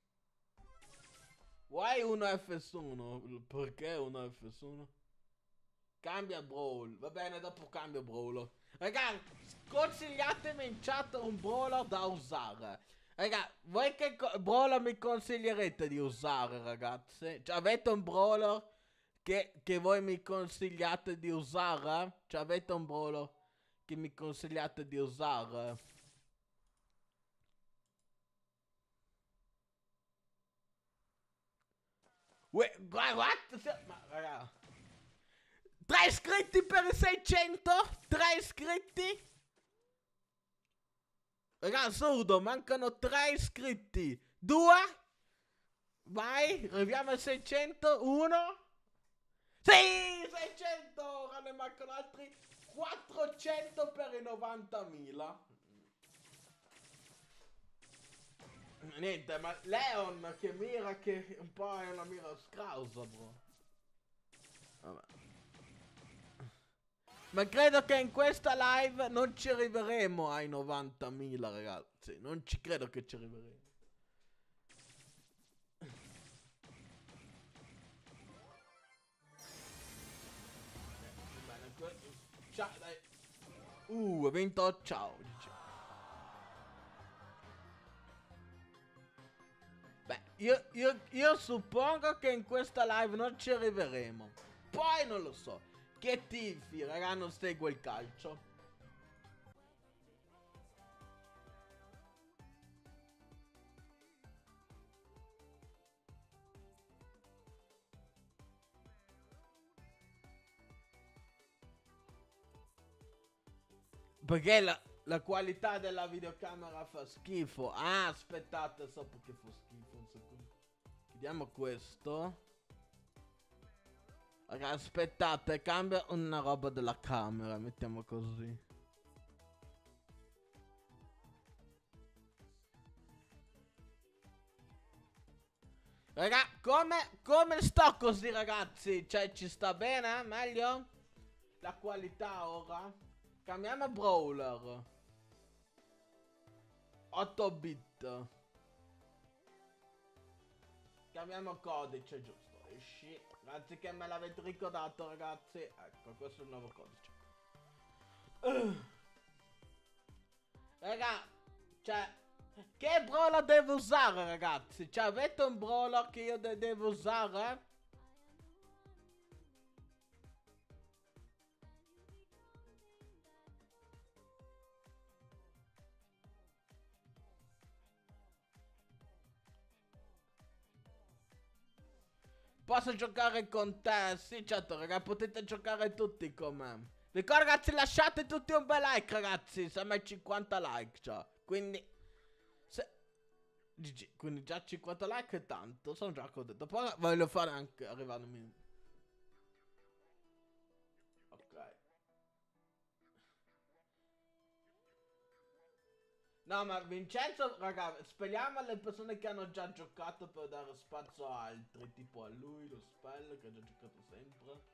Why uno F S uno? Perché uno F S uno? Cambia Brawl, va bene, dopo cambio Brawl. Raga, consigliatemi in chat un brawler da usare. Raga, voi che brawler mi consiglierete di usare, ragazzi? Cioè, avete un brawler che, che voi mi consigliate di usare? Cioè, avete un brawler che mi consigliate di usare? Uè, what? Ma, raga, tre iscritti per i seicento? tre iscritti? Raga, assurdo, mancano tre iscritti. Due? Vai, arriviamo a seicento. Uno? Sì, seicento! Ora ne mancano altri quattrocento per i novantamila. Niente, ma Leon che mira che un po' è una mira scrausa, bro. Vabbè. Ma credo che in questa live non ci arriveremo ai novantamila, ragazzi. Non ci credo che ci arriveremo. Ciao, dai. Uh, ho vinto, ciao. Beh, io, io, io suppongo che in questa live non ci arriveremo. Poi non lo so. Che tifi, raga, non seguo il calcio. Perché la, la qualità della videocamera fa schifo. Ah, aspettate, so perché fa schifo. Un secondo. Chiudiamo questo. Raga, aspettate, cambia una roba della camera, mettiamo così. Raga, come, come sto così, ragazzi? Cioè, ci sta bene? Meglio? La qualità ora? Cambiamo brawler. otto bit. Cambiamo codice, giusto. Esci. Grazie che me l'avete ricordato, ragazzi. Ecco, questo è il nuovo codice. Uh. Raga, cioè, che brawler devo usare, ragazzi? Cioè, avete un brawler che io de devo usare? Posso giocare con te? Sì, certo, raga, potete giocare tutti con me. Ricordo, ragazzi, lasciate tutti un bel like, ragazzi. Siamo ai cinquanta like, cioè. Quindi... Se... G G. Quindi già cinquanta like è tanto. Sono già contento. Poi voglio fare anche arrivarmi... Ok. No, ma Vincenzo, raga, speriamo alle persone che hanno già giocato per dare spazio a altri. Tipo a lui, lo spell, che ha già giocato sempre.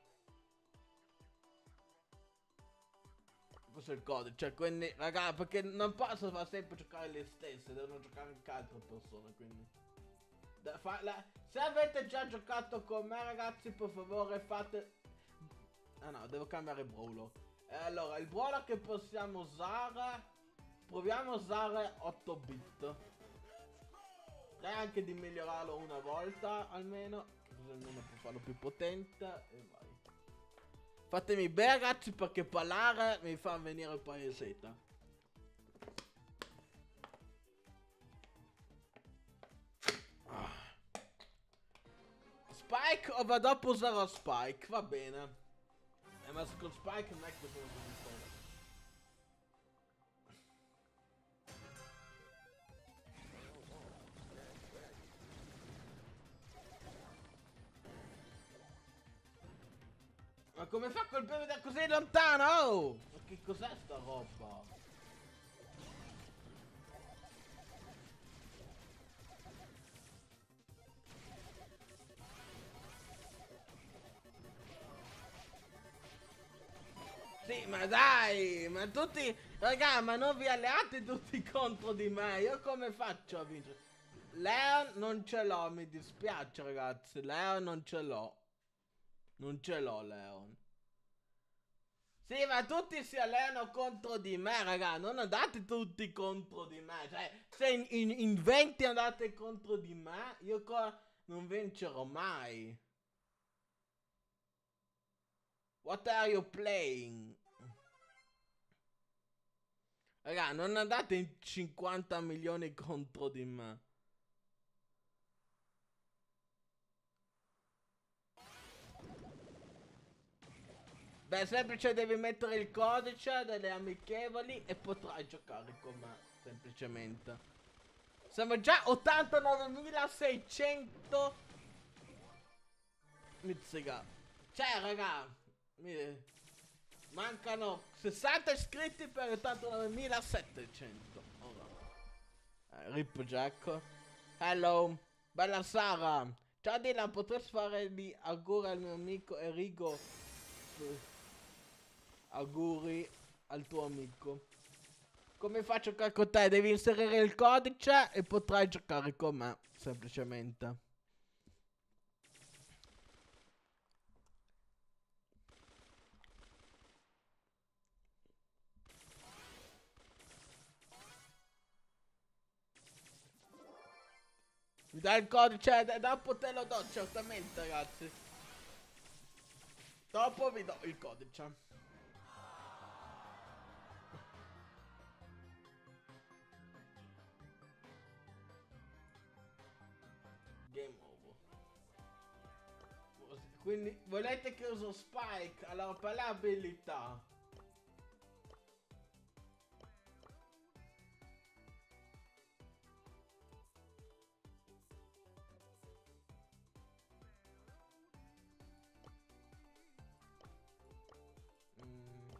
Questo è il codice, quindi, raga, perché non posso far sempre giocare le stesse, devono giocare anche altre persone, quindi. Da fa- la- se avete già giocato con me, ragazzi, per favore fate... Ah no, devo cambiare brawler. E allora, il brawler che possiamo usare... Proviamo a usare otto bit. E anche di migliorarlo una volta, almeno. Così almeno per farlo più potente. E vai. Fatemi bene, ragazzi, perché parlare mi fa venire un po' di seta. Spike o vado dopo userò Spike, va bene. Eh, ma con Spike non è che sono così. Ma come fa a colpirmi da così lontano? Oh! Ma che cos'è sta roba? Sì, ma dai, ma tutti, raga, ma non vi alleate tutti contro di me. Io come faccio a vincere? Leon non ce l'ho, mi dispiace, ragazzi. Leon non ce l'ho. Non ce l'ho, Leon. Sì, ma tutti si allenano contro di me, raga. Non andate tutti contro di me. Cioè, se in, in, in venti andate contro di me, io qua non vincerò mai. What are you playing? Raga, non andate in cinquanta milioni contro di me. Beh, semplice, devi mettere il codice delle amichevoli e potrai giocare con me, semplicemente. Siamo già ottantanovemilaseicento. Mizzica. Cioè, raga, mi... mancano sessanta iscritti per ottantanovemilasettecento. Ora. Eh, Rip Jack. Hello. Bella Sara. Ciao Dylan, potresti fare gli auguri al mio amico Enrico? Auguri al tuo amico. Come faccio a giocare con te? Devi inserire il codice e potrai giocare con me, semplicemente. Mi dai il codice? Dopo te lo do, certamente, ragazzi. Dopo vi do il codice. Game over. Quindi volete che uso Spike? Allora per le abilità. Mm.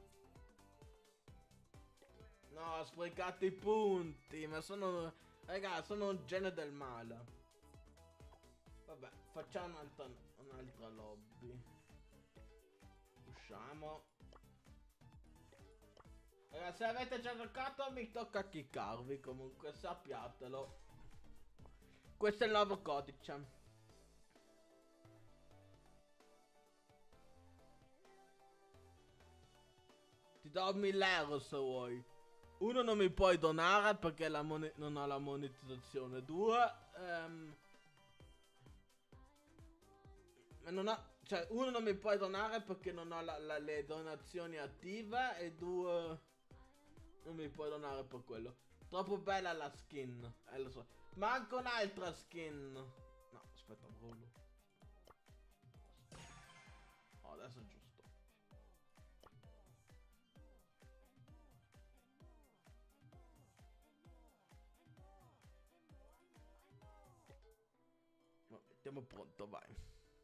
No, ho sprecato i punti, ma sono... Raga, sono un genio del male. Vabbè, facciamo un'altra, un'altra lobby. Usciamo. Ragazzi, se avete già giocato mi tocca kickarvi, comunque sappiatelo. Questo è il nuovo codice. Ti do mille euro se vuoi. Uno, non mi puoi donare perché la non ho la monetizzazione. Due, um, non ho, cioè, uno, non mi puoi donare perché non ho la, la, le donazioni attive. E due, non mi puoi donare per quello. Troppo bella la skin, eh, lo so. Manca un'altra skin. No, aspetta, brullo. Oh, adesso è giusto. No, mettiamo pronto, vai.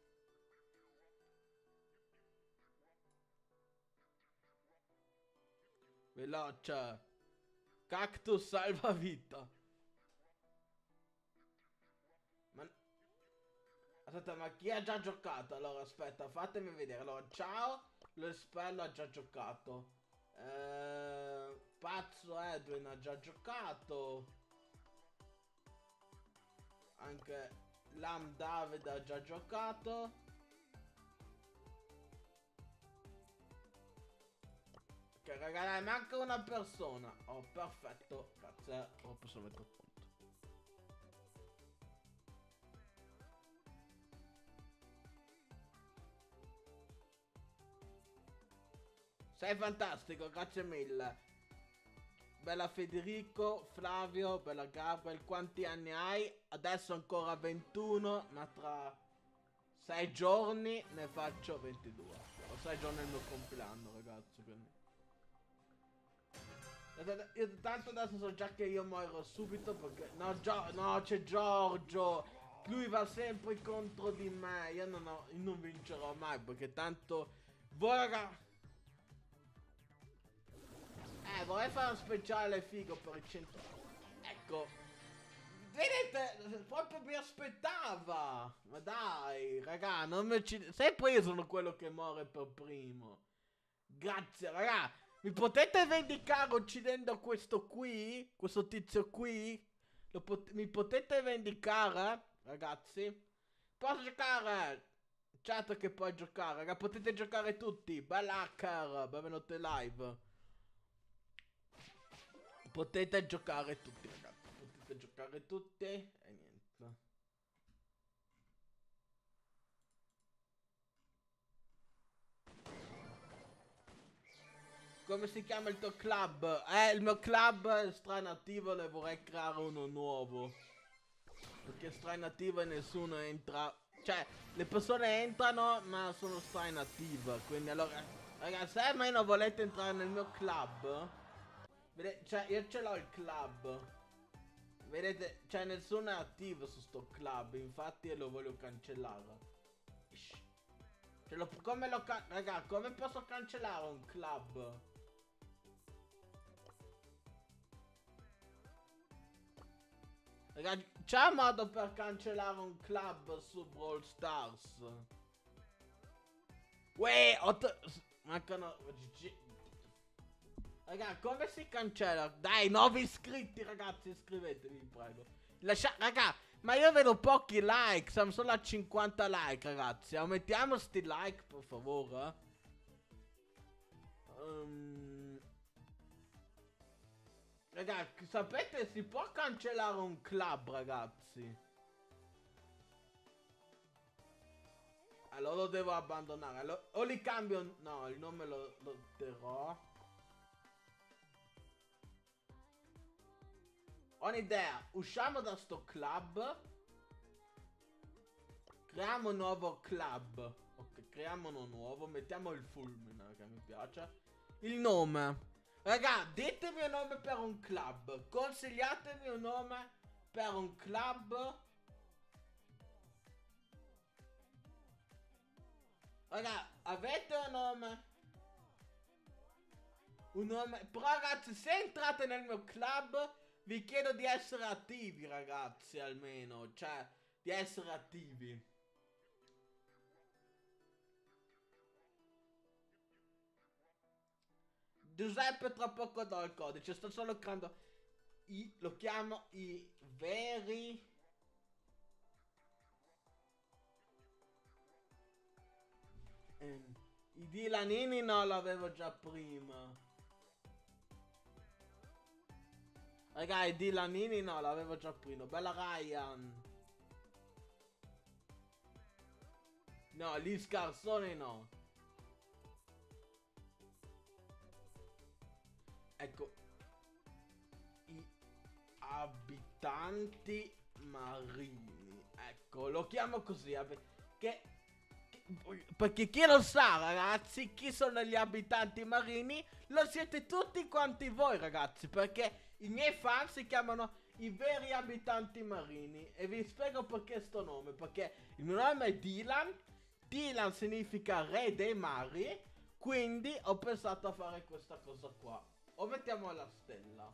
Veloce. Cactus salva vita. Ma... Aspetta, ma chi ha già giocato? Allora, aspetta, fatemi vedere. Allora, ciao. Lo spello ha già giocato. Eh, Pazzo Edwin ha già giocato. Anche Lam Davide ha già giocato. Ok raga, dai, manca una persona. Oh, perfetto. Grazie. Ora posso mettere a punto. Sei fantastico, grazie mille. Bella Federico, Flavio, bella Gabriel, quanti anni hai? Adesso ancora ventuno, ma tra sei giorni ne faccio ventidue. Ho sei giorni è il mio compleanno, ragazzi, quindi. Io tanto adesso so già che io morirò subito perché... No, Gio... no, c'è Giorgio. Lui va sempre contro di me. Io non, ho... io non vincerò mai perché tanto... Voi raga... Eh, vorrei fare un speciale figo per i cento... Ecco. Vedete, proprio mi aspettava. Ma dai, raga, non mi ci... Sempre io sono quello che muore per primo. Grazie, raga. Mi potete vendicare uccidendo questo qui? Questo tizio qui? Lo pot- mi potete vendicare? Ragazzi? Posso giocare? Certo che puoi giocare, raga. Potete giocare tutti. Bella hacker, benvenuti live. Potete giocare tutti, ragazzi. Potete giocare tutti. E niente. Come si chiama il tuo club? Eh, il mio club è strano attivo, ne vorrei creare uno nuovo. Perché strano attivo e nessuno entra. Cioè, le persone entrano ma sono strano attive. Quindi allora, ragazzi, se mai non volete entrare nel mio club, vedete, cioè io ce l'ho il club. Vedete, cioè nessuno è attivo su sto club. Infatti lo voglio cancellare. Cioè, lo, come lo ca- raga, come posso cancellare un club? Raga, c'è un modo per cancellare un club su Brawl Stars? Uè, otto... Mancano... Raga, come si cancella? Dai, nuovi iscritti, ragazzi, iscrivetevi, prego. Lascia... Raga, ma io vedo pochi like, siamo solo a cinquanta like, ragazzi. Aumentiamo sti like, per favore. Um... Raga, sapete, si può cancellare un club, ragazzi. Allora lo devo abbandonare. Allora, o li cambio... No, il nome lo, lo terrò. Ho un'idea. Usciamo da sto club. Creiamo un nuovo club. Ok, creiamo uno nuovo. Mettiamo il fulmine, che mi piace. Il nome. Raga, ditemi un nome per un club. Consigliatemi un nome per un club. Raga, avete un nome? Un nome? Però ragazzi, se entrate nel mio club, vi chiedo di essere attivi, ragazzi, almeno. Cioè, di essere attivi. Giuseppe tra poco do il codice. Sto solo creando i, lo chiamo i veri eh, i Dilanini. No, l'avevo già prima. Raga, i Dilanini no, l'avevo già prima. Bella Ryan. No, gli scarsoni no. Ecco, i abitanti marini. Ecco, lo chiamo così. Che, che, perché chi lo sa, ragazzi, chi sono gli abitanti marini? Lo siete tutti quanti voi, ragazzi. Perché i miei fan si chiamano i veri abitanti marini. E vi spiego perché sto nome. Perché il mio nome è Dylan. Dylan significa re dei mari. Quindi ho pensato a fare questa cosa qua. O mettiamo la stella.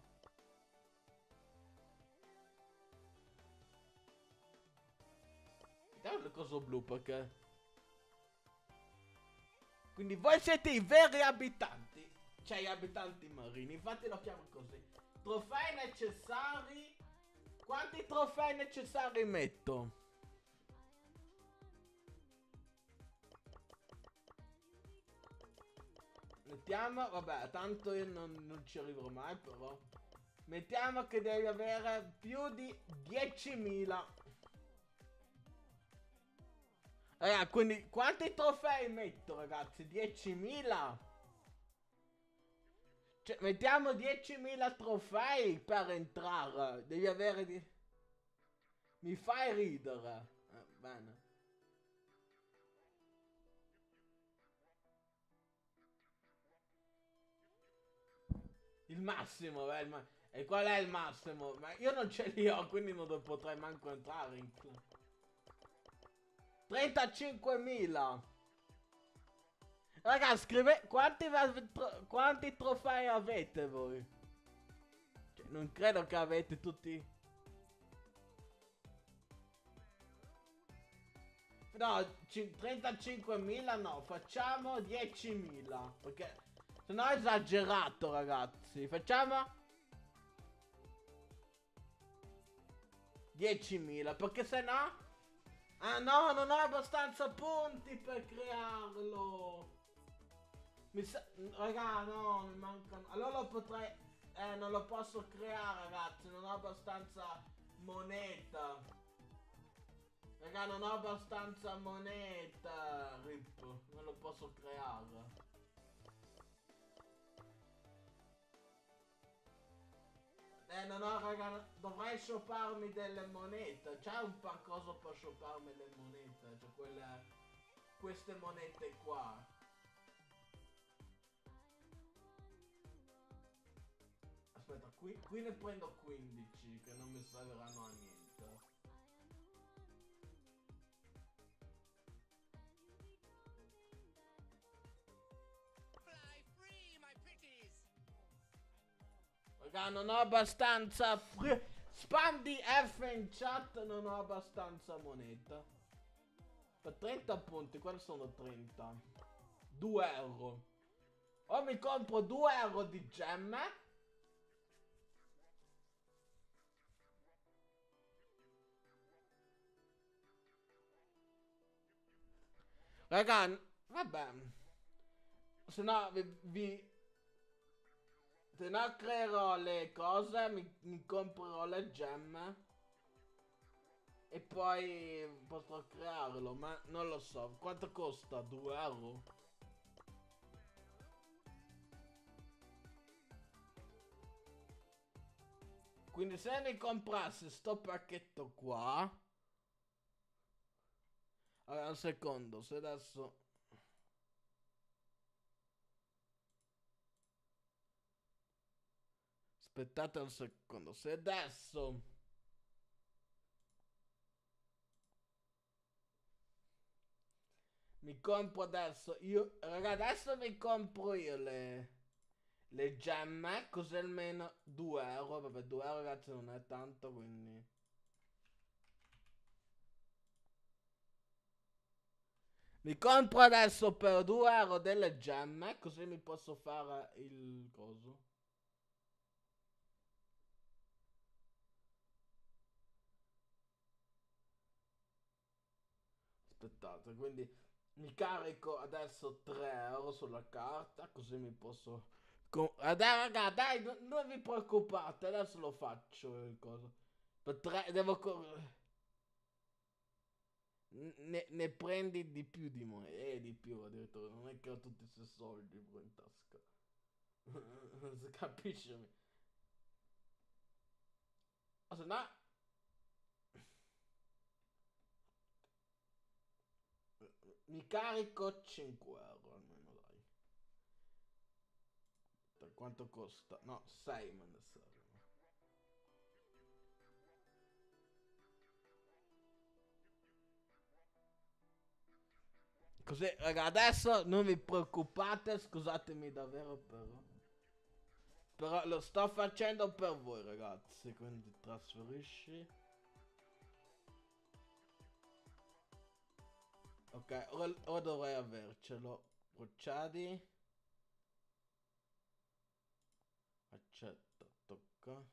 Mettiamo il coso blu perché... Quindi voi siete i veri abitanti. Cioè gli abitanti marini. Infatti lo chiamo così. Trofei necessari. Quanti trofei necessari metto? Mettiamo, vabbè, tanto io non, non ci arriverò mai, però. Mettiamo che devi avere più di diecimila. Raga, quindi quanti trofei metto, ragazzi? diecimila? Cioè, mettiamo diecimila trofei per entrare. Devi avere di... Mi fai ridere. Eh, bene. Il massimo, beh, il ma- e qual è il massimo? Ma io non ce li ho, quindi non potrei manco entrare in club. trentacinquemila. Raga, scrive quanti, tro quanti trofei avete voi? Cioè, non credo che avete tutti. No, trentacinquemila no, facciamo diecimila. Perché se no è esagerato, ragazzi. Facciamo diecimila, perché se no... Ah no, non ho abbastanza punti per crearlo. Mi sa... Raga, no, mi mancano... Allora lo potrei... Eh, non lo posso creare, ragazzi. Non ho abbastanza moneta. Raga, non ho abbastanza moneta. Rip. Non lo posso creare. Eh, non ho, raga, dovrei shopparmi delle monete. C'è un qualcosa per shopparmi le monete. Cioè, quelle... Queste monete qua. Aspetta, qui, qui ne prendo quindici che non mi serviranno a niente. Fly free, my pretties! Raga, non ho abbastanza... Spam di F in chat, non ho abbastanza moneta. Per trenta punti, quali sono trenta? due euro. O mi compro due euro di gemme. Raga, vabbè. Se no vi, vi... Se no creerò le cose, mi, mi comprerò le gemme. E poi potrò crearlo, ma non lo so. Quanto costa? due euro? Quindi se mi comprassi sto pacchetto qua... Allora, un secondo, se adesso... Aspettate un secondo, se adesso... Mi compro adesso, io... Raga, adesso mi compro io le... Le gemme, così almeno due euro. Vabbè, due euro ragazzi non è tanto, quindi... Mi compro adesso per due euro delle gemme, così mi posso fare il coso. Aspettate, quindi mi carico adesso tre euro sulla carta, così mi posso... Ah, dai raga, dai, no- non vi preoccupate, adesso lo faccio il coso. Per tre, devo... Ne, ne prendi di più di monete, eh, di più addirittura, non è che ho tutti questi soldi pure in tasca. Capisci? O se no... Mi carico cinque euro almeno, dai. Per quanto costa? No, sei me ne servono. Così, raga, adesso non vi preoccupate, scusatemi davvero però. Però lo sto facendo per voi, ragazzi, quindi trasferisci. Ok, ora, ora dovrei avercelo. Procedi. Accetta, tocca.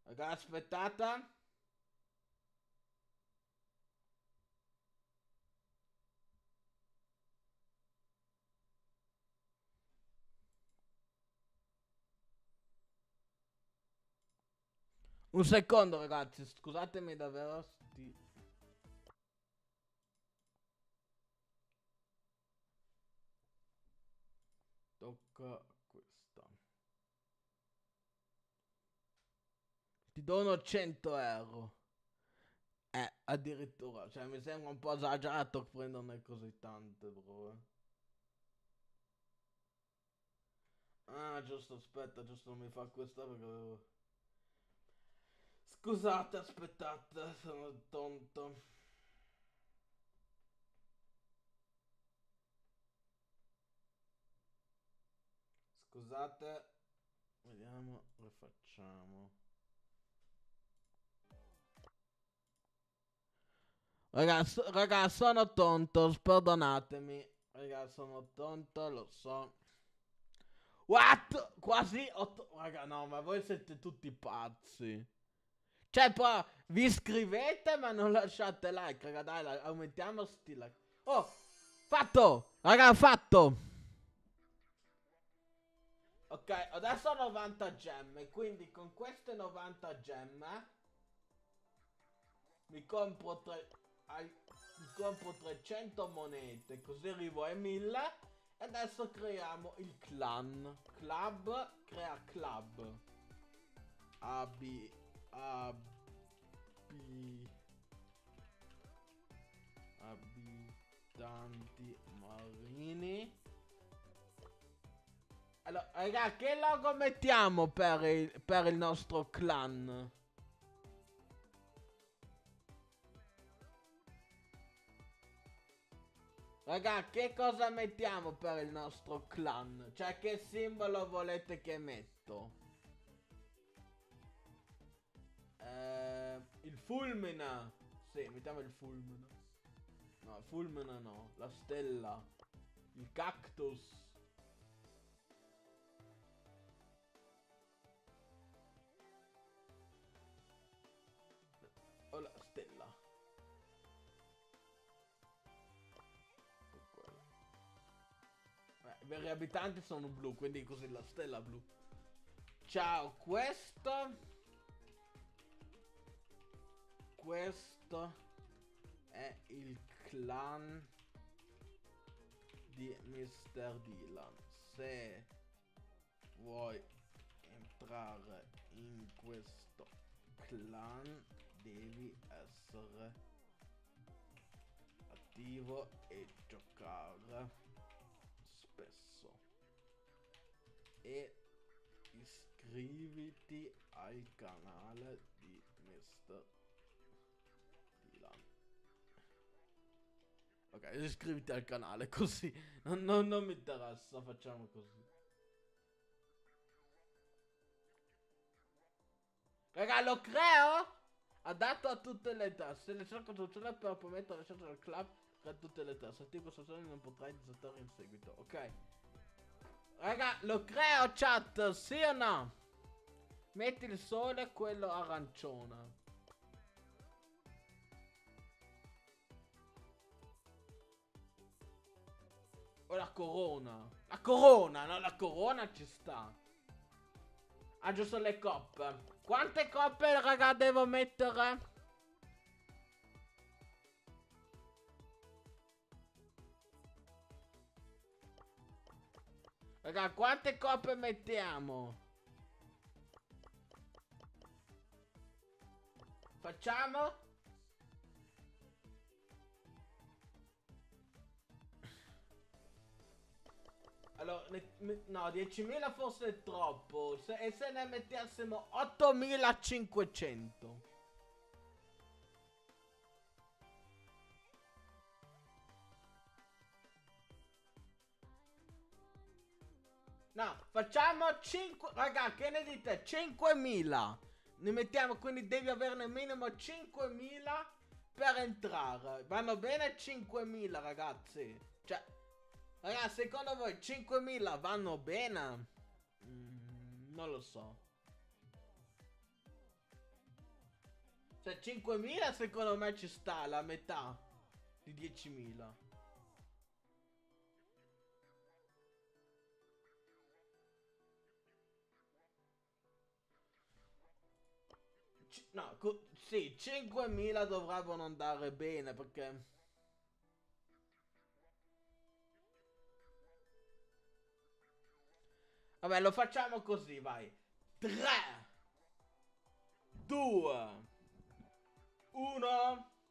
Raga, aspettate. Un secondo, ragazzi, scusatemi davvero. Sti... Tocca questa. Ti dono cento euro. Eh, addirittura. Cioè, mi sembra un po' esagerato prenderne così tante, bro. Ah, giusto, aspetta, giusto, non mi fa questa perché avevo... Scusate, aspettate, sono tonto. Scusate, vediamo, rifacciamo. Ragazzi, ragazzi, sono tonto, perdonatemi. Ragazzi, sono tonto, lo so. What? Quasi otto... Raga, no, ma voi siete tutti pazzi. Cioè, poi vi iscrivete ma non lasciate like, raga, dai, la- aumentiamo sti like. Oh, fatto! Raga, fatto! Ok, adesso ho novanta gemme, quindi con queste novanta gemme mi compro tre... ai- mi compro trecento monete, così arrivo ai mille e adesso creiamo il clan. Club, crea club. A B A B abitanti marini. Allora, raga, che logo mettiamo per il, per il nostro clan? Raga, che cosa mettiamo per il nostro clan? Cioè, che simbolo volete che metto? Eh, il fulmine. Sì, mettiamo il fulmine. No, il fulmine no. La stella. Il cactus. O la stella. Eh, I veri abitanti sono blu, quindi così la stella blu. Ciao, questo... Questo è il clan di mister Dylan. Se vuoi entrare in questo clan devi essere attivo e giocare spesso e iscriviti al canale di mister Dylan. Ok, iscriviti al canale così non, non, non mi interessa, facciamo così. Raga, lo creo? Adatto a tutte le età. Seleziona costruzione per permettere la scelta del club tra tutte le età. Se attivo questa opzione non potrai disertare in seguito. Ok. Raga, lo creo, chat, sì o no? Metti il sole, quello arancione. O la corona. La corona, no, la corona ci sta. Ah, giusto le coppe. Quante coppe, raga, devo mettere? Raga, quante coppe mettiamo? Facciamo? Allora, ne- me- no, diecimila forse è troppo. Se, e se ne mettessimo ottomilacinquecento? No, facciamo cinque... Raga, che ne dite? cinquemila. Ne mettiamo, quindi devi averne minimo cinquemila per entrare. Vanno bene cinquemila, ragazzi? Cioè, ragazzi, secondo voi cinquemila vanno bene? Mm, non lo so. Cioè cinquemila secondo me ci sta, la metà di diecimila. C no, sì, cinquemila dovrebbero andare bene perché... Vabbè, lo facciamo così, vai. tre, due, uno,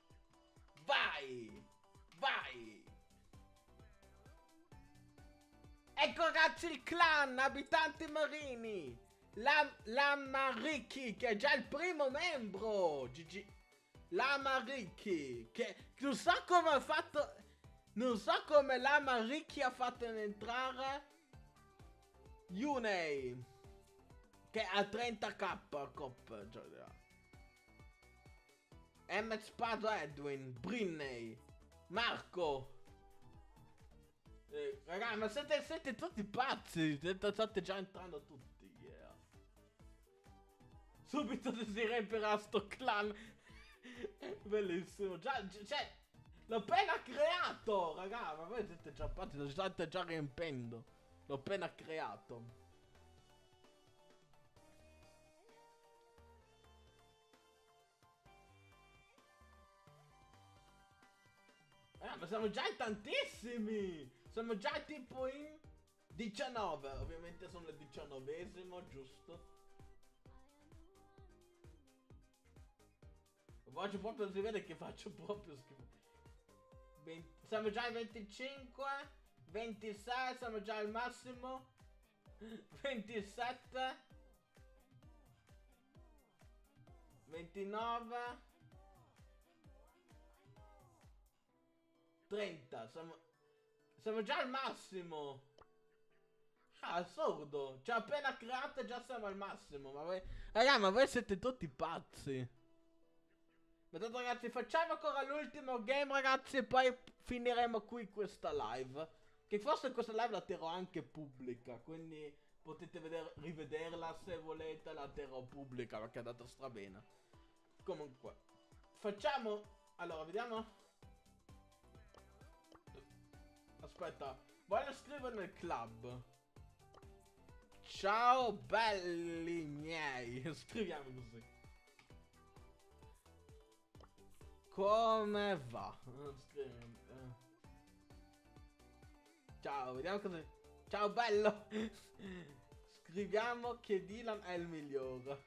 vai, vai. Ecco ragazzi il clan, abitanti marini. La, Lama Ricky, che è già il primo membro. G G. Lama Ricky, che non so come ha fatto... Non so come Lama Ricky ha fatto entrare... Yunei, che ha trenta k cop, cioè, M Spado Edwin, Brinney, Marco. Eh, raga, ma siete, siete tutti pazzi, state, state già entrando tutti, yeah. Subito si riempirà sto clan. Bellissimo, già, cioè, l'ho appena creato, raga, ma voi siete già pazzi, lo state già riempendo. L'ho appena creato. Eh, ma siamo già in tantissimi. Siamo già tipo in diciannove. Ovviamente sono il diciannovesimo, giusto? Faccio proprio, si vede che faccio proprio schifo. venti, siamo già in venticinque. ventisei, siamo già al massimo. ventisette. ventinove. trenta, siamo, siamo già al massimo. Ah, assurdo. Cioè appena creato già siamo al massimo. Ma voi, ragazzi, ma voi siete tutti pazzi. Ma tanto ragazzi, facciamo ancora l'ultimo game ragazzi, e poi finiremo qui questa live. Che forse questa live la terrò anche pubblica, quindi potete vedere, rivederla se volete, la terrò pubblica perché è andata strabene. Comunque, facciamo... Allora, vediamo. Aspetta, voglio scrivere nel club. Ciao belli miei. Scriviamo così. Come va? Ciao, vediamo cosa... Ciao bello. Scriviamo che Dylan è il migliore.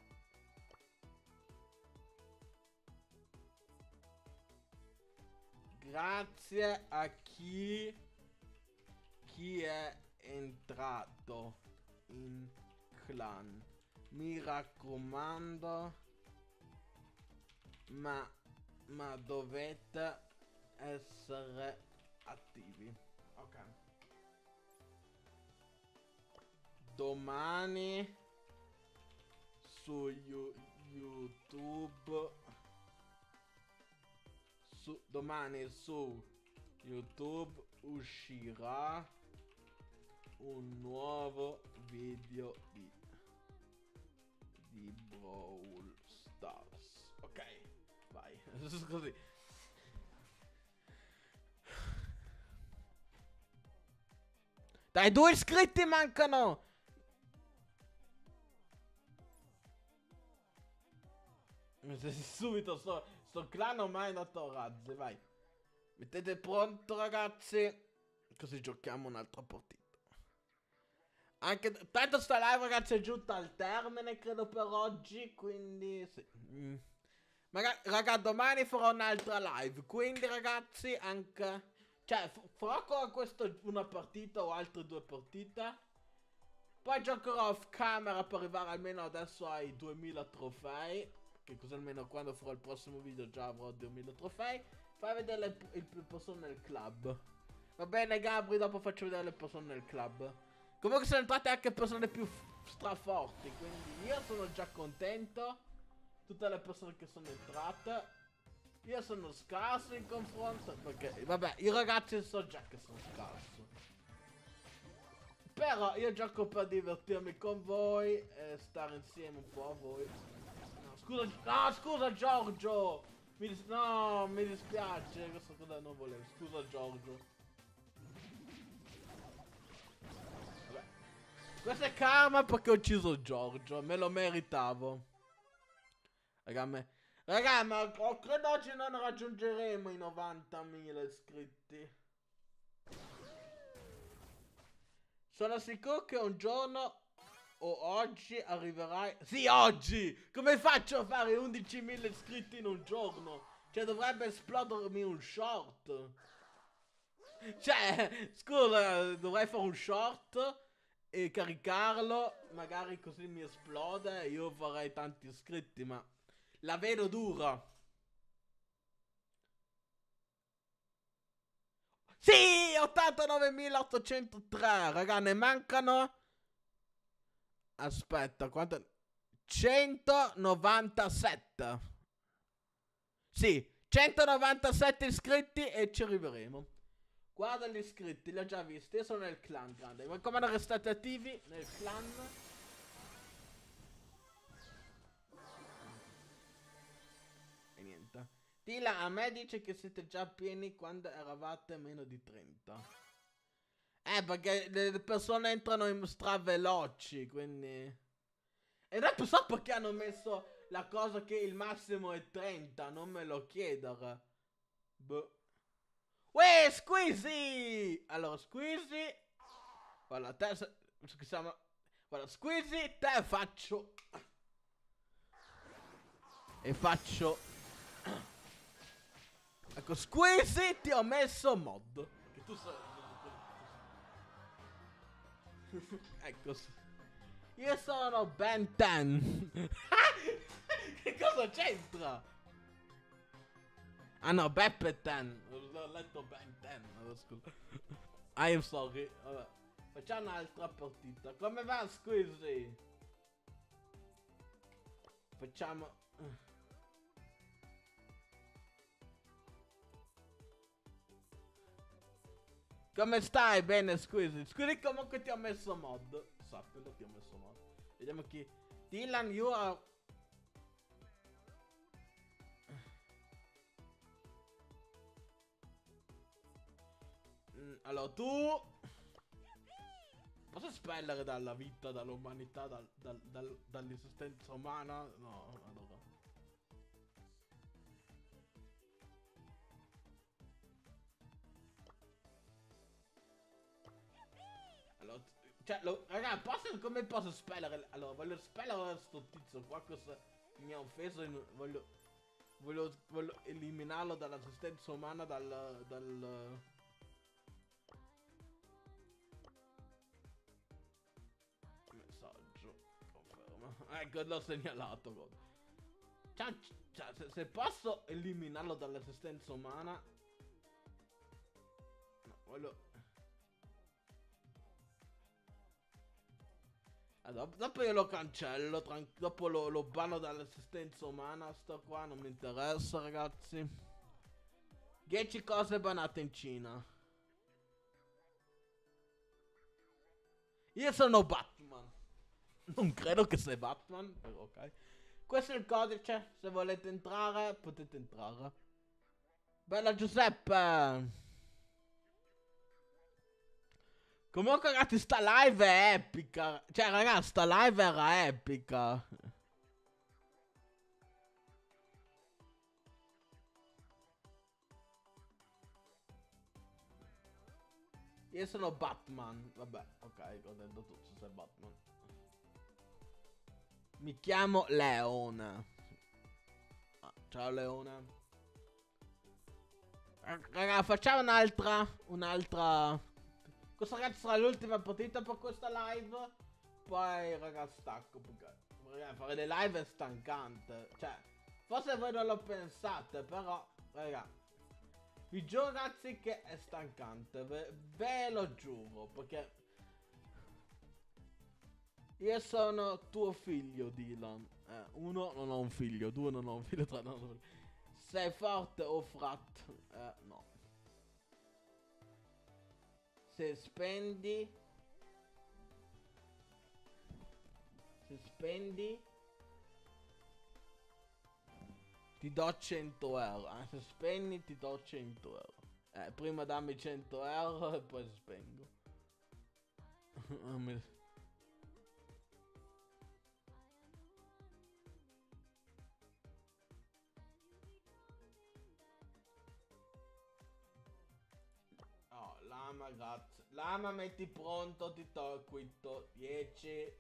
Grazie a chi... Chi è entrato in clan. Mi raccomando. Ma... Ma dovete essere attivi. Ok. Domani su YouTube su, domani su YouTube uscirà un nuovo video di di Brawl Stars. Ok, vai. Così. Dai, due iscritti mancano. Subito sto, sto clan ormai è andato a razze, vai. Mettete pronto ragazzi. Così giochiamo un'altra partita. Anche tanto sta live ragazzi è giunta al termine credo per oggi. Quindi sì. mm. Maga, raga domani farò un'altra live. Quindi ragazzi anche... Cioè farò ancora questo una partita o altre due partite. Poi giocherò off camera per arrivare almeno adesso ai duemila trofei. Che così almeno quando farò il prossimo video già avrò duemila trofei. Fai vedere le, il, le persone nel club. Va bene Gabri, dopo faccio vedere le persone nel club. Comunque sono entrate anche persone più straforti. Quindi io sono già contento. Tutte le persone che sono entrate. Io sono scarso in confronto. Perché vabbè io ragazzi so già che sono scarso. Però io gioco per divertirmi con voi. E stare insieme un po' a voi. No, Scusa, no, scusa Giorgio. Mi dis- no, mi dispiace, questa cosa non volevo. Scusa Giorgio. Vabbè. Questo è karma perché ho ucciso Giorgio, me lo meritavo. Raga, me... Raga, ma oh, credo oggi non raggiungeremo i novantamila iscritti. Sono sicuro che un giorno o oggi arriverai... Sì, oggi! Come faccio a fare undicimila iscritti in un giorno? Cioè, dovrebbe esplodermi un short. Cioè, scusa, dovrei fare un short e caricarlo. Magari così mi esplode e io farei tanti iscritti, ma... La vedo dura. Sì, ottantanovemilaottocentotre, raga, ne mancano... Aspetta, quanto... centonovantasette. Sì, centonovantasette iscritti e ci arriveremo. Guarda gli iscritti, li ho già visti, io sono nel clan grande. Ma come restate attivi nel clan? E niente. Tila, a me dice che siete già pieni quando eravate meno di trenta. Eh, perché le persone entrano in straveloci, quindi... E adesso so perché hanno messo la cosa che il massimo è trenta, non me lo chiedere. Boh. Uè, Squeezy! Allora, Squeezy... Guarda, te... se- Siamo... Guarda, Squeezy, te faccio... E faccio... Ecco, Squeezy, ti ho messo mod. Che tu sei... Ecco, io sono Ben dieci. Che cosa c'entra? Ah no, Beppe dieci. Ho letto Ben dieci. Scusa. I'm sorry. Vabbè. Facciamo un'altra partita. Come va, Squeezy? Facciamo... Come stai? Bene, Squeezy. Squeezy comunque ti ho messo mod. Sappilo, ti ho messo mod. Vediamo chi... Dylan, you are... Mm, allora, tu... Posso spellere dalla vita, dall'umanità, dal, dal, dal, dall'esistenza umana? No, allora... Allora, cioè, lo, raga, posso, come posso spellere? Allora, voglio spellere sto tizio qua, cosa mi ha offeso, in, voglio, voglio, voglio eliminarlo dall'assistenza umana, dal, dal... Messaggio, conferma. Ecco, l'ho segnalato. Cioè, cioè se, se posso eliminarlo dall'assistenza umana... No, voglio... Allora, dopo io lo cancello, dopo lo, lo banno dall'assistenza umana, sto qua, non mi interessa, ragazzi. dieci cose banate in Cina. Io sono Batman. Non credo che sei Batman, però ok. Questo è il codice, se volete entrare, potete entrare. Bella Giuseppe! Comunque ragazzi, sta live è epica. Cioè ragazzi, sta live era epica. Io sono Batman. Vabbè, ok, ho detto tutto, sei Batman. Mi chiamo Leone. Ah, ciao Leone. Raga, facciamo un'altra. Un'altra. Questa ragazzi sarà l'ultima partita per questa live. Poi ragazzi stacco perché ragazzi, fare le live è stancante. Cioè, forse voi non lo pensate, però raga, vi giuro ragazzi che è stancante. Ve, ve lo giuro, perché io sono tuo figlio, Dylan. Eh, uno, non ho un figlio. Due, non ho un figlio. Tre, non ho un figlio. Sei forte o frat? Eh, no. Se spendi... Se spendi... Ti do cento euro. Ah, se spegni ti do cento euro. Eh, prima dammi cento euro e poi spengo. Oh, lama, grazie. Lama, metti pronto, ti to quitto. dieci.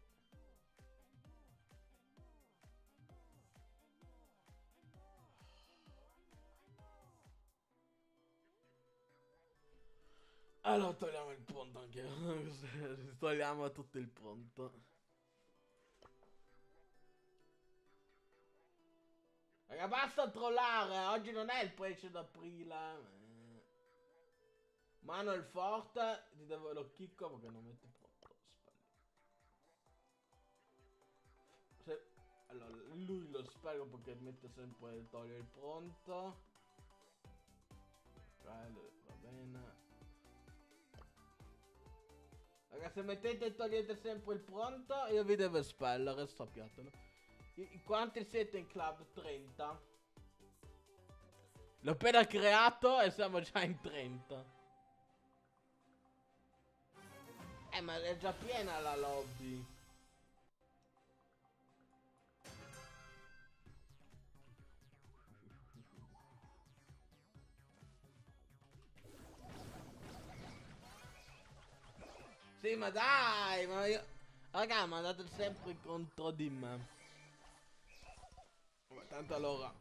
Allora togliamo il pronto anche. Togliamo tutto il pronto. Raga, basta trollare. Oggi non è il prezzo d'aprile. Manuel Forte, ti devo lo chicco perché non metti pronto. Se, allora, lui lo spero perché mette sempre il togliere il pronto. Bello, va bene. Raga, se mettete e togliete sempre il pronto, io vi devo spellere, sappiatelo. I, quanti siete in club? trenta. L'ho appena creato e siamo già in trenta. Eh, ma è già piena la lobby. Sì, ma dai, ma io... Raga, mandate sempre contro di me. Ma tanto allora...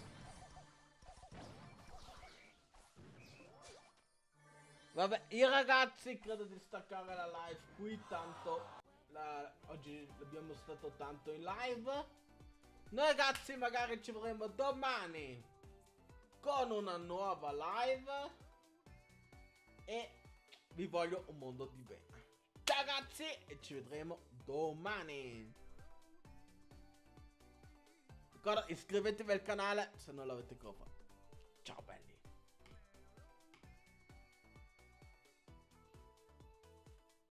Vabbè, io ragazzi credo di staccare la live qui, tanto la... oggi abbiamo stato tanto in live. Noi ragazzi magari ci vedremo domani con una nuova live e vi voglio un mondo di bene. Ciao ragazzi e ci vedremo domani. Ricorda, iscrivetevi al canale se non l'avete ancora fatto. Ciao belli.